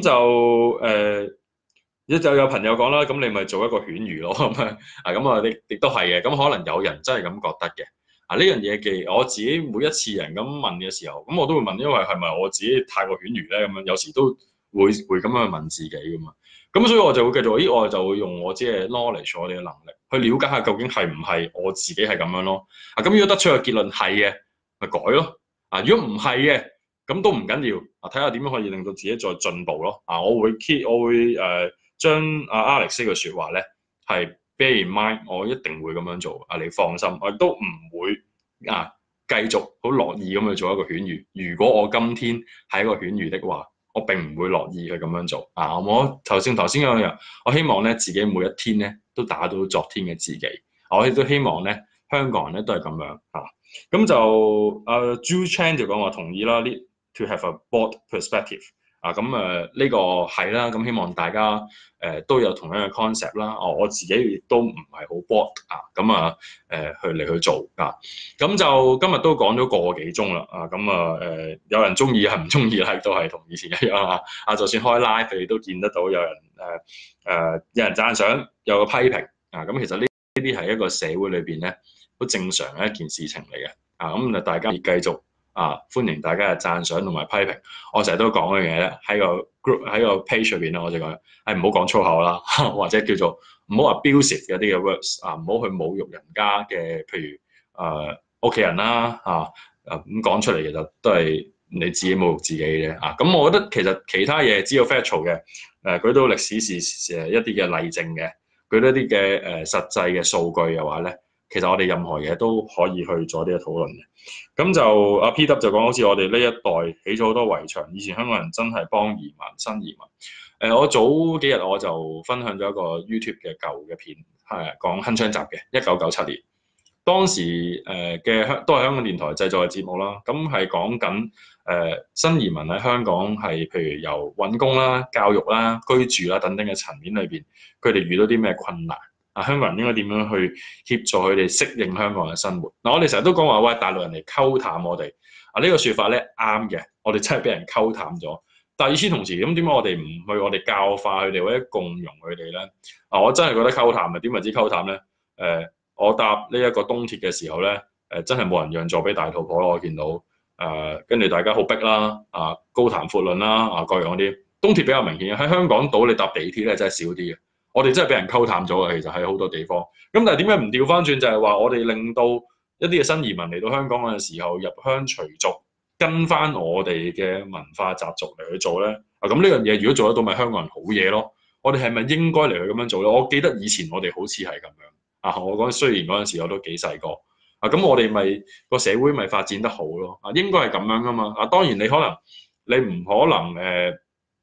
就有朋友講啦，咁你咪做一個犬儒咯咁樣咁亦都係嘅，咁可能有人真係咁覺得嘅呢樣嘢嘅，我自己每一次人咁問嘅時候，咁我都會問，因為係咪我自己太過犬儒咧咁樣，有時都會咁樣去問自己噶嘛，咁所以我就會繼續，我就會用我自己嘅 knowledge， 我哋嘅能力去了解下究竟係唔係我自己係咁樣咯咁如果得出個結論係嘅，咪改咯如果唔係嘅，咁都唔緊要睇下點樣可以令到自己再進步咯我會將Alex 嘅説話咧係 bear in mind， 我一定會咁樣做你放心，我亦都唔會繼續好樂意咁去做一個犬儒。如果我今天係一個犬儒的話，我並唔會樂意去咁樣做我頭先嗰樣，我希望咧自己每一天咧都打到昨天嘅自己，我亦都希望咧香港人咧都係咁樣咁就Ju Chan 就講話同意啦，need to have a broad perspective。咁呢個係啦，咁希望大家都有同樣嘅 concept 啦。我自己亦都唔係好 broad 咁去做咁就今日都講咗個幾鐘啦咁有人中意係唔中意啦，都係同以前一樣就算開 live 佢哋都見得到有人有人讚賞，有個批評咁其實呢啲係一個社會裏邊咧好正常嘅一件事情嚟嘅咁大家繼續歡迎大家嘅讚賞同埋批評。我成日都講嘅嘢咧，喺個 group 喺個 page 裏邊咧，我就講唔好講粗口啦，或者叫做唔好 abusive 嘅啲嘅 words唔好去侮辱人家嘅，譬如屋企人啦咁講出嚟，其實都係你自己侮辱自己嘅咁我覺得其實其他嘢只有 factual 嘅舉到歷史事一啲嘅例證嘅，舉到一啲嘅實際嘅數據嘅話咧，其實我哋任何嘢都可以去做啲嘅討論嘅。咁就阿 P.W 就講，好似我哋呢一代起咗好多圍牆，以前香港人真係幫移民新移民我早幾日我就分享咗一個 YouTube 嘅舊嘅片講鏗鏘集嘅1997年，當時都係香港電台製作嘅節目啦，咁係講緊新移民喺香港係譬如由揾工啦、教育啦、居住啦等等嘅層面裏邊，佢哋遇到啲咩困難香港人應該點樣去協助佢哋適應香港嘅生活我哋成日都講話喂，大陸人嚟溝淡我哋呢個説法咧啱嘅，我哋真係俾人溝淡咗。但係與此同時，咁點解我哋唔去我哋教化佢哋或者共融佢哋咧我真係覺得溝淡點為之溝淡咧我搭呢一個東鐵嘅時候咧真係冇人讓座俾大肚婆咯，我見到跟住大家好逼啦高談闊論啦各樣嗰啲。東鐵比較明顯喺香港島你搭地鐵咧真係少啲嘅。我哋真係俾人溝淡咗嘅，其實喺好多地方。咁但係點解唔調翻轉？就係話我哋令到一啲嘅新移民嚟到香港嗰陣時候入鄉隨俗，跟翻我哋嘅文化習俗嚟去做咧。咁呢樣嘢如果做得到，咪香港人好嘢咯。我哋係咪應該嚟去咁樣做咧？我記得以前我哋好似係咁樣我講雖然嗰陣時我都幾細個咁我哋咪個社會咪發展得好咯應該係咁樣噶嘛當然你唔可能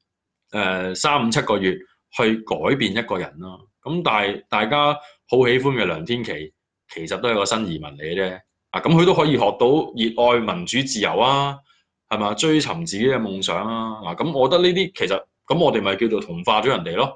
3、5、7個月去改變一個人啦，咁但係大家好喜歡嘅梁天琦，其實都係個新移民嚟嘅啫，咁佢都可以學到熱愛民主自由係嘛？追尋自己嘅夢想咁我覺得呢啲其實咁我哋咪叫做同化咗人哋咯，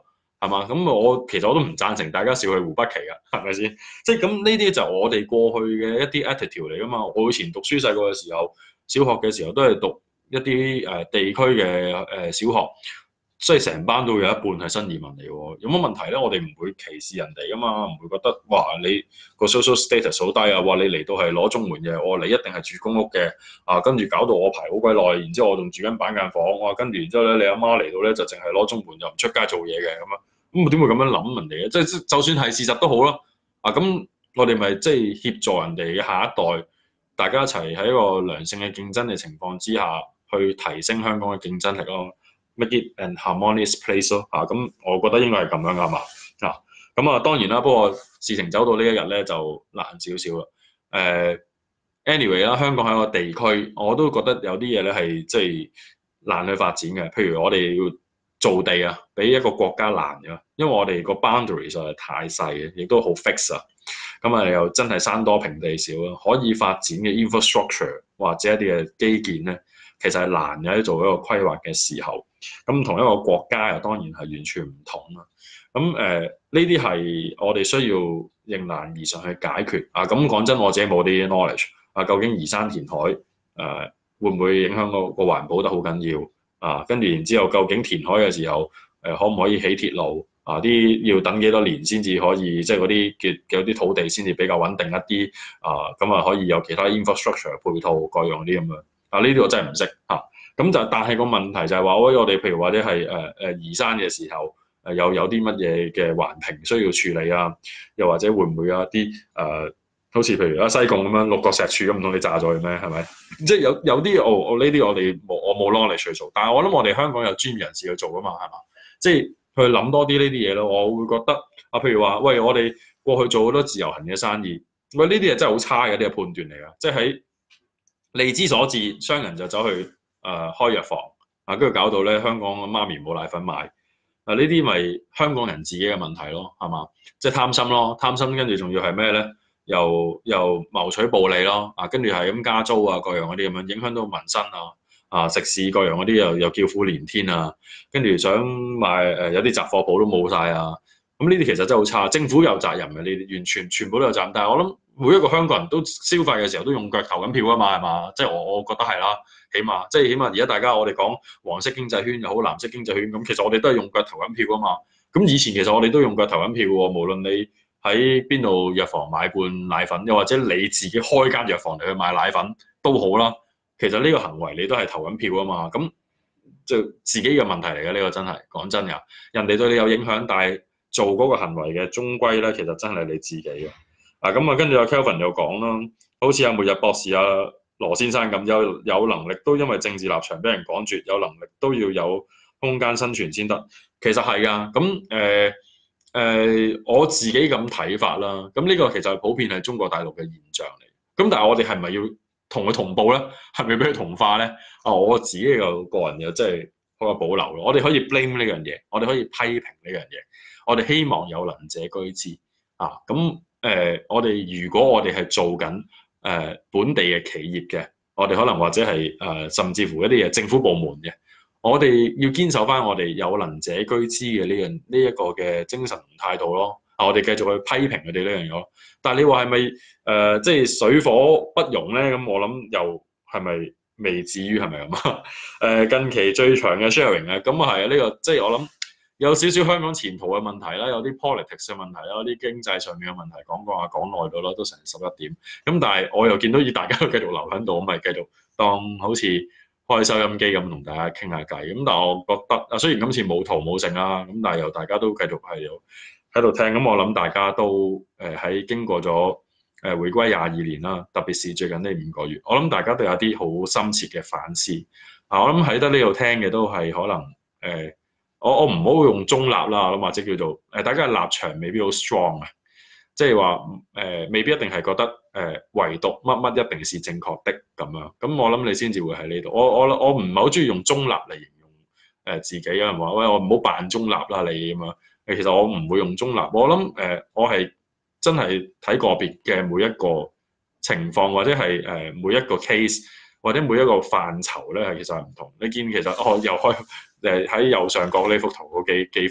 係嘛？咁其實我都唔贊成大家少去湖北旗㗎，係咪先？即係咁呢啲就我哋過去嘅一啲 attitude 嚟㗎嘛。我以前讀書細個嘅時候，小學嘅時候都係讀一啲地區嘅小學，即係成班都有一半係新移民嚟喎。有乜問題咧？我哋唔會歧視人哋㗎嘛，唔會覺得哇你個 social status 好低啊，哇你嚟到係攞綜援嘅，你一定係住公屋嘅啊，跟住搞到我排好鬼耐，然之後我仲住緊板間房，哇跟住然之後咧你阿媽嚟到咧就淨係攞綜援又唔出街做嘢嘅咁啊。咁我點會咁樣諗人哋嘅？即就算係事實都好啦。啊，咁我哋咪即係協助人哋嘅下一代，大家一齊喺一個良性嘅競爭嘅情況之下，去提升香港嘅競爭力咯。Make it an harmonious place 咯。啊，咁我覺得應該係咁樣㗎嘛。啊，咁啊當然啦，不過事情走到呢一日咧就難少少啦。anyway 啦，香港係一個地區，我都覺得有啲嘢咧係即係難去發展嘅。譬如我哋要造地啊，比一個國家難嘅，因為我哋個 boundary 實在太細嘅，亦都好 fix 啊。咁啊又真係山多平地少啊，可以發展嘅 infrastructure 或者一啲嘅基建咧，其實係難嘅喺做一個規劃嘅時候。咁同一個國家又當然係完全唔同啦。咁呢啲係我哋需要迎難而上去解決啊。咁講真，我自己冇啲 knowledge 啊，究竟移山填海會唔會影響個環保得好緊要？啊，跟住然之後，究竟填海嘅時候，可唔可以起鐵路？啊，啲要等幾多年先至可以，即係嗰啲嘅啲土地先至比較穩定一啲。啊，咁啊可以有其他 infrastructure 配套各樣啲咁樣。啊，呢啲我真係唔識嚇。咁但係個問題就係話，我哋譬如或者係移山嘅時候，有啲乜嘢嘅環評需要處理啊？又或者會唔會有一啲好似譬如西貢咁樣六角石柱咁，唔通你炸咗佢咩？係咪？即係有啲我呢啲我冇 knowledge 去做，但係我諗我哋香港有專業人士去做㗎嘛，係嘛？即係去諗多啲呢啲嘢咯。我會覺得啊，譬如話喂，我哋過去做好多自由行嘅生意，喂呢啲嘢真係好差嘅啲判斷嚟㗎，即係喺利之所至，商人就走去開藥房啊，跟住搞到咧香港媽咪冇奶粉買啊，呢啲咪香港人自己嘅問題咯，係嘛？即係貪心咯，貪心跟住仲要係咩咧？又謀取暴利咯，啊，跟住係咁加租啊，各樣嗰啲咁樣影響到民生啊，食肆各樣嗰啲又叫苦連天啊，跟住想賣有啲雜貨鋪都冇晒啊，咁呢啲其實真係好差，政府有責任嘅，呢啲完全全部都有責任，但係我諗每一個香港人都消費嘅時候都用腳投緊票啊嘛，係嘛？即係我覺得係啦，起碼而家大家我哋講黃色經濟圈又好藍色經濟圈咁，其實我哋都係用腳投緊票啊嘛，咁以前其實我哋都用腳投緊票喎，無論你喺邊度藥房買罐奶粉，又或者你自己開間藥房嚟去買奶粉都好啦。其實呢個行為你都係投緊票啊嘛，咁就自己嘅問題嚟嘅呢個真係講真㗎，人哋對你有影響，但係做嗰個行為嘅終歸咧，其實真係你自己嘅。咁啊，跟住阿 Kelvin 又講啦，好似阿末日博士羅先生咁，有能力都因為政治立場俾人趕絕，有能力都要有空間生存先得。其實係㗎，咁我自己咁睇法啦，咁呢個其實係普遍係中國大陸嘅現象嚟。咁但係我哋係咪要同佢同步咧？係咪俾佢同化咧？啊，我自己個人又真係好有保留咯。我哋可以 blame 呢樣嘢，我哋可以批評呢樣嘢，我哋希望有能者居之啊。咁我哋如果我哋係做緊本地嘅企業嘅，我哋可能或者係甚至乎一啲嘢政府部門嘅。我哋要堅守翻我哋有能者居之嘅呢一個嘅精神態度咯。我哋繼續去批評佢哋呢樣嘢咯。但係你話係咪即係水火不容咧？咁我諗又係咪未至於係咪咁啊？近期最長嘅 sharing 啊，咁啊係啊，呢個即係我諗有少少香港前途嘅問題啦，有啲 politics 嘅問題啦，有啲經濟上面嘅問題講耐咗啦，都成11點。咁但係我又見到大家都繼續留喺度，咁咪繼續當好似開收音機咁同大家傾下偈，咁但係我覺得啊，雖然今次冇圖冇剩啦，咁但係又大家都繼續係喺度聽，咁我諗大家都喺經過咗回歸22年啦，特別是最近呢5個月，我諗大家都有啲好深切嘅反思。我諗喺得呢度聽嘅都係可能我唔好用中立啦，我諗或者叫做大家嘅立場未必好 strong 啊。即係話未必一定係覺得唯獨乜乜一定是正確的咁樣，咁我諗你先至會喺呢度。我唔係好中意用中立嚟形容自己啊，話喂我唔好扮中立啦你咁樣。其實我唔會用中立，我諗我係真係睇個別嘅每一個情況，或者係每一個 case 或者每一個範疇咧，係其實係唔同。你見其實又開喺右上角呢幅圖嗰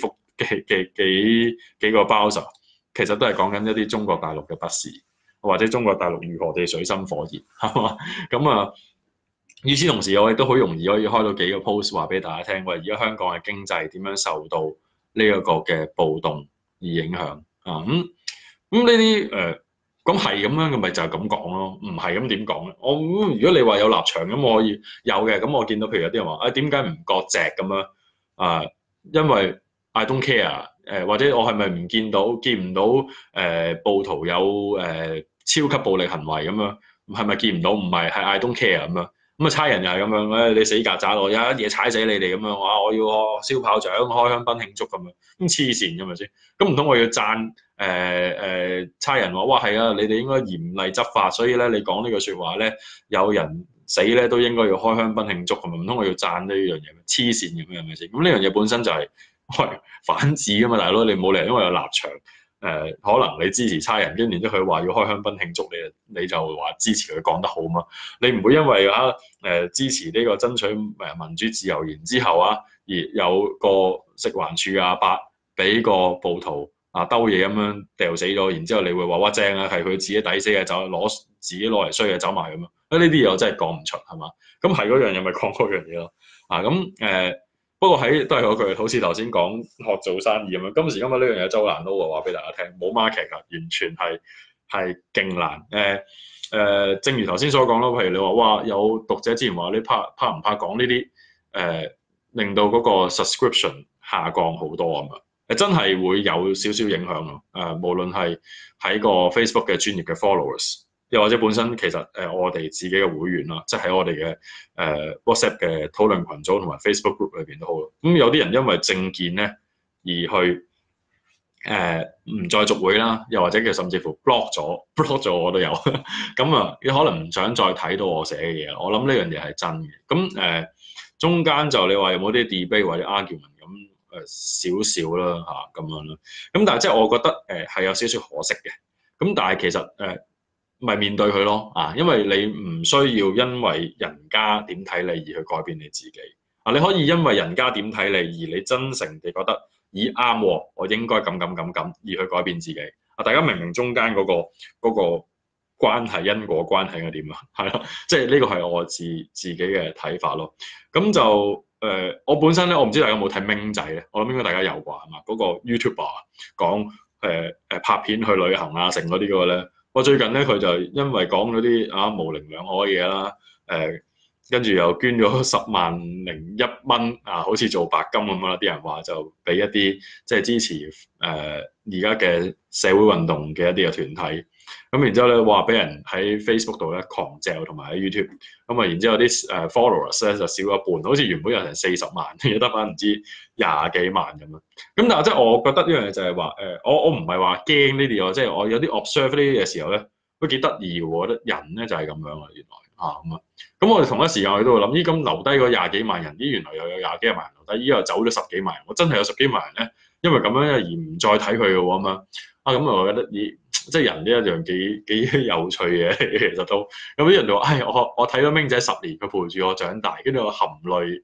幾個 browser，其實都係講緊一啲中國大陸嘅不是，或者中國大陸如何地水深火熱，係嘛？咁啊，與此同時，我亦都好容易可以開到幾個 post 話俾大家聽，喂，而家香港嘅經濟點樣受到呢一個嘅暴動而影響啊？咁呢啲咁係咁樣嘅，咪就係咁講咯。唔係咁點講咧？如果你話有立場咁，我可以有嘅。咁我見到譬如有啲人話，點解唔割席咁樣啊？因為 I don't care，或者我係咪唔見唔到暴徒有超級暴力行為咁樣？係咪見唔到？唔係，係 I don't care 咁樣。咁啊，差人又係咁樣，你死曱甴我有一嘢踩死你哋咁樣，我要燒炮仗、開香檳慶祝咁樣，咁黐線㗎咪先？咁唔通我要讚差人話，哇係啊，你哋應該嚴厲執法，所以咧你講呢句説話咧，有人死咧都應該要開香檳慶祝咁啊？唔通我要讚呢樣嘢咩？黐線咁樣係咪先？咁呢樣嘢本身就係反智㗎嘛，大佬你冇理由因為有立場。可能你支持差人，跟住然之後佢話要開香檳慶祝你就話支持佢講得好嘛？你唔會因為支持呢個爭取民主自由，然之後而有個食環署阿伯俾個暴徒兜嘢咁樣掉死咗，然之後你會話哇正啊，係佢自己抵死嘅，自己攞嚟衰嘅走埋咁樣。呢啲嘢我真係講唔出係嘛？咁係嗰樣嘢咪講嗰樣嘢咯。不過都係嗰句，好似頭先講學做生意咁樣。今時今日呢樣嘢周難撈話俾大家聽，冇 market 㗎，完全係勁難。正如頭先所講咯，譬如你話哇，有讀者之前話你怕唔怕講呢啲令到嗰個 subscription 下降好多啊嘛？真係會有少少影響咯。無論係喺個 Facebook 嘅專業嘅 followers。又或者本身其實我哋自己嘅會員啦，即係喺我哋嘅WhatsApp 嘅討論群組同埋 Facebook group 裏邊都好。咁有啲人因為政見咧而去唔再續會啦，又或者佢甚至乎 block 咗我都有。咁啊，你可能唔想再睇到我寫嘅嘢。我諗呢樣嘢係真嘅。咁中間就你話有冇啲 debate 或者 argument 咁少少啦咁樣啦。咁但係即係我覺得係有少少可惜嘅。咁但係其實咪面對佢咯因為你唔需要因為人家點睇你而去改變你自己你可以因為人家點睇你而你真誠地覺得咦啱喎，我應該咁而去改變自己大家明中間嗰個關係因果關係係點啊？係咯，即係呢個係我自己嘅睇法咯。咁就我本身咧，我唔知大家有冇睇明仔咧，我諗應該大家有啩係嘛？嗰個 YouTuber 講拍片去旅行成嗰啲嗰個咧。我最近咧，佢就因為講嗰啲模棱兩可嘅嘢啦，跟住又捐咗10,001蚊好似做白金咁樣啦。啲人話就俾一啲即係支持而家嘅社會運動嘅一啲嘅團體，咁然之後咧話俾人喺 Facebook 度咧狂嚼，同埋喺 YouTube，咁然之後啲followers 咧就少咗一半，好似原本有成40萬，而家得翻唔知20幾萬咁樣。咁但係即係我覺得呢樣嘢就係話我唔係話驚呢啲，即係我有啲 observe 呢啲嘅時候咧都幾得意嘅。我覺得人咧就係咁樣啊，原來咁我哋同一時間我哋都會諗，咦咁留低嗰20幾萬人，原來又有20幾萬人留低，又走咗10幾萬人，我真係有10幾萬人咧，因為咁樣而唔再睇佢嘅喎咁我覺得即係人呢一樣幾有趣嘅，其實都有啲人就話，我睇咗明仔10年，佢陪住我長大，跟住我含淚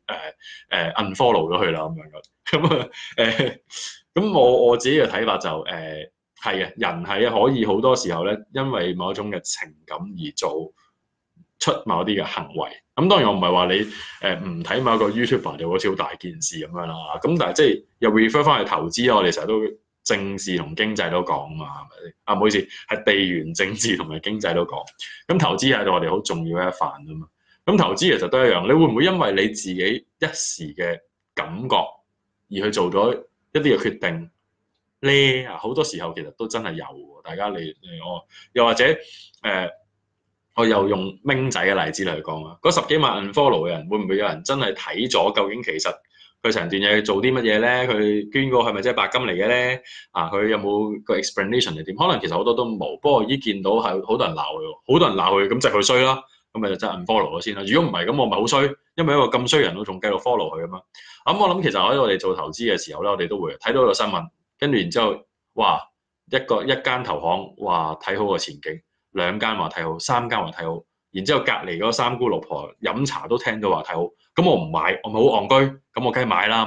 unfollow 咗佢啦咁樣咁我自己嘅睇法就係嘅，人係可以好多時候咧，因為某一種嘅情感而做出某啲嘅行為。咁當然我唔係話你唔睇某一個 YouTuber 就好似好大件事咁樣啦。咁但係即係又 refer 翻去投資啦，我哋成日都政治同經濟都講嘛，係咪先？唔好意思，係地緣政治同埋經濟都講。咁投資係我哋好重要嘅一環啊嘛。咁投資其實都一樣，你會唔會因為你自己一時嘅感覺而去做咗一啲嘅決定咧？好多時候其實都真係有喎。大家你我又或者我又用明仔嘅例子嚟講嗰10幾萬 unfollow 嘅人，會唔會有人真係睇咗究竟其實佢成段嘢做啲乜嘢咧？佢捐個係咪真係白金嚟嘅咧？佢有冇個 explanation 係點？可能其實好多都冇。不過依見到係好多人鬧佢，好多人鬧佢，咁就佢衰啦。咁咪就真係 unfollow 咗先啦。如果唔係，咁我咪好衰，因為一個咁衰人都仲繼續 follow 佢啊嘛。咁我諗其實喺我哋做投資嘅時候咧，我哋都會睇到個新聞，跟住然之後，哇一間投行話睇好個前景，2間話睇好，3間話睇好，然之後隔離嗰3姑六婆飲茶都聽到話睇好，咁我唔買，我咪好戇居，咁我梗係買啦咁樣。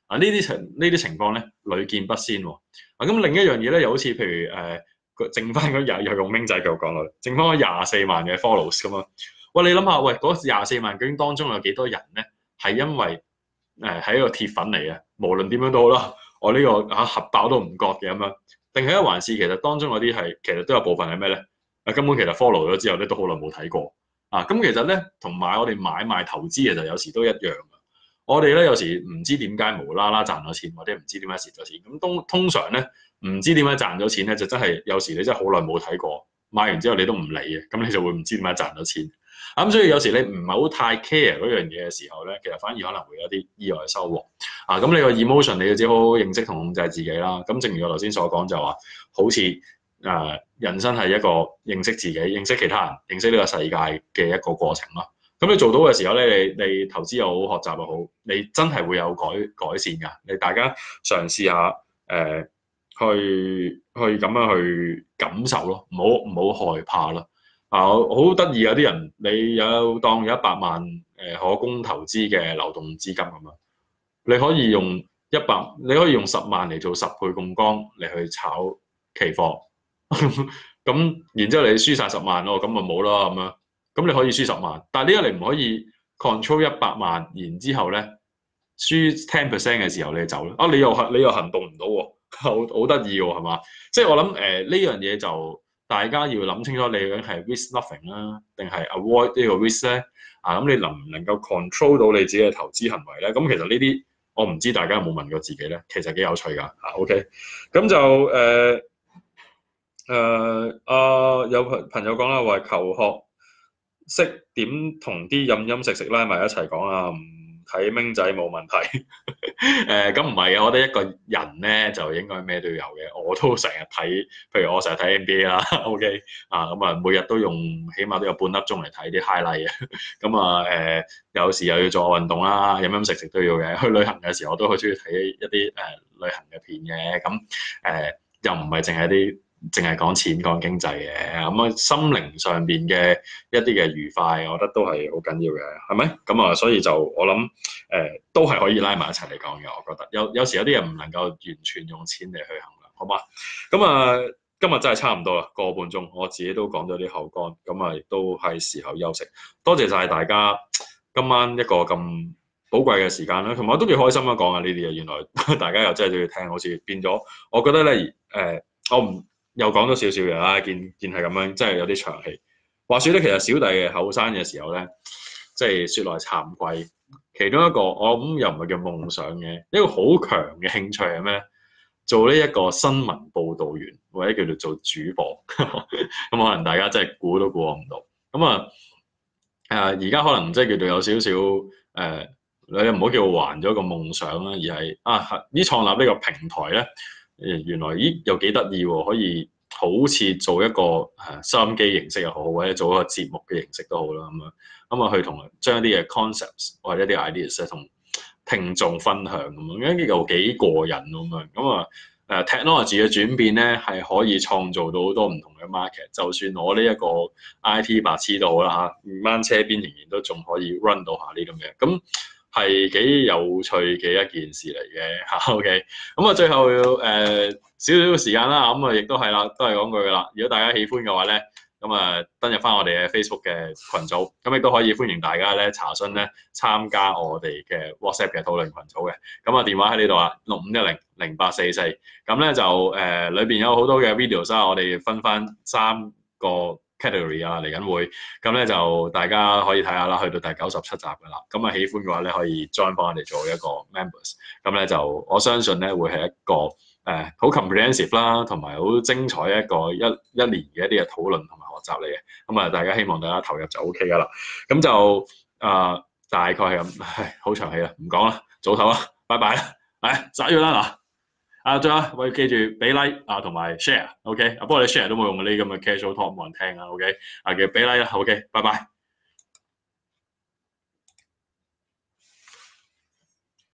呢啲情況咧屢見不鮮喎。咁另一樣嘢咧，又好似譬如剩翻嗰又用明仔繼續講落，剩翻嗰24萬嘅 follows 咁啊。喂，你諗下，喂嗰24萬究竟當中有幾多人咧係因為係一個鐵粉嚟嘅，無論點樣都好啦，我呢個核爆都唔覺嘅咁樣，定係一還是其實當中嗰啲係其實都有部分係咩咧？根本其實 follow 咗之後咧都好耐冇睇過啊。咁其實咧同埋我哋買賣投資其實有時都一樣。我哋咧有時唔知點解無啦啦賺咗錢，或者唔知點解蝕咗錢。咁通常咧唔知點解賺咗錢咧，就真係有時你真係好耐冇睇過，買完之後你都唔理嘅，咁你就會唔知點解賺咗錢。咁所以有時你唔係好太 care 嗰樣嘢嘅時候咧，其實反而可能會有啲意外收穫。咁你個 emotion 你要自己好好認識同控制自己啦。咁正如我頭先所講就話，好似人生係一個認識自己、認識其他人、認識呢個世界嘅一個過程咯。咁你做到嘅時候咧，你投資又好，學習又好，你真係會有改善㗎。你大家嘗試下去咁樣去感受咯，唔好害怕咯。好得意有啲人，你當有100萬可供投資嘅流動資金咁樣，你可以用你可以用10萬嚟做10倍槓桿嚟去炒期貨，咁然之後你輸晒10萬咯，咁咪冇啦咁樣。咁你可以輸10萬，但係呢個你唔可以 control 100萬，然之後咧輸10% 嘅時候你就走啦。你又行動唔到喎，好得意喎，係嘛？即係我諗呢樣嘢就大家要諗清楚，你究竟係 risk nothing 啦，定係 avoid 呢個 risk 咧？咁你能唔能夠 control 到你自己嘅投資行為咧？咁其實呢啲我唔知大家有冇問過自己咧，其實幾有趣㗎。OK，咁就有朋友講啦，話求學識點同啲飲食拉埋一齊講啊，唔睇明仔冇問題。咁唔係嘅，我覺得一個人咧就應該咩都要有嘅。我都成日睇，譬如我成日睇 NBA 啦，OK 咁啊，每日都用起碼都有半粒鐘嚟睇啲 highlight 嘅。咁啊有時又要做運動啦，飲食都要嘅。去旅行嘅時候我都好中意睇一啲旅行嘅片嘅。咁又唔係淨係講錢講經濟嘅，咁心靈上邊嘅一啲嘅愉快，我覺得都係好緊要嘅，係咪？咁所以就我諗都係可以拉埋一齊嚟講嘅。我覺得有時有啲嘢唔能夠完全用錢嚟去衡量，好嘛？咁今日真係差唔多啦，個半鐘，我自己都講咗啲口乾，咁亦都係時候休息。多謝晒大家今晚一個咁寶貴嘅時間啦，同埋我都幾開心啊講下呢啲嘢，原來大家又真係都要聽，好似變咗。我覺得咧我唔〜又講咗少少嘢啦，見係咁樣，真係有啲長氣。話說咧，其實小弟嘅後生嘅時候咧，即係説來慚愧，其中一個我諗又唔係叫夢想嘅，一個好強嘅興趣係咩？做呢一個新聞報導員，或者叫做做主播。咁可能大家真係估都估唔到。咁而家可能即係叫做有少少你唔好叫還咗個夢想啦，而係創立呢個平台咧。原來又幾得意喎，可以好似做一個收音機形式又好，或者做一個節目嘅形式都好啦，咁去同將一啲嘅 concepts 或者一啲 ideas 同聽眾分享咁樣，又幾過癮咁technology 嘅轉變咧係可以創造到好多唔同嘅 market， 就算我呢一個 IT 白痴都好啦唔掹車邊仍然都仲可以 run 到下呢咁嘅咁。係幾有趣嘅一件事嚟嘅。OK，咁最後少少時間啦，咁亦都係啦，都係講句噶啦。如果大家喜歡嘅話咧，咁登入翻我哋嘅 Facebook 嘅群組，咁亦都可以歡迎大家咧查詢咧參加我哋嘅 WhatsApp 嘅討論群組嘅。咁電話喺呢度啊，65100844。咁咧就裏邊有好多嘅 videos 啦，我哋分翻3個 category 嚟緊會，咁咧就大家可以睇下啦，去到第97集噶啦。咁喜歡嘅話咧，可以 join 幫我哋做一個 members。咁咧就我相信咧會係一個好 comprehensive 啦，同埋好精彩一個一年嘅一啲嘅討論同埋學習嚟嘅。咁大家希望大家投入就 OK 噶啦。咁就大概係咁，好長氣啦，唔講啦，早唞啦，拜拜啦，揸咗啦嗱。最後我要記住俾 like 同埋 share，OK。不過你 share 都冇用嘅，呢啲咁嘅 casual talk 冇人聽啊，OK。叫俾 like 啦，OK，拜拜。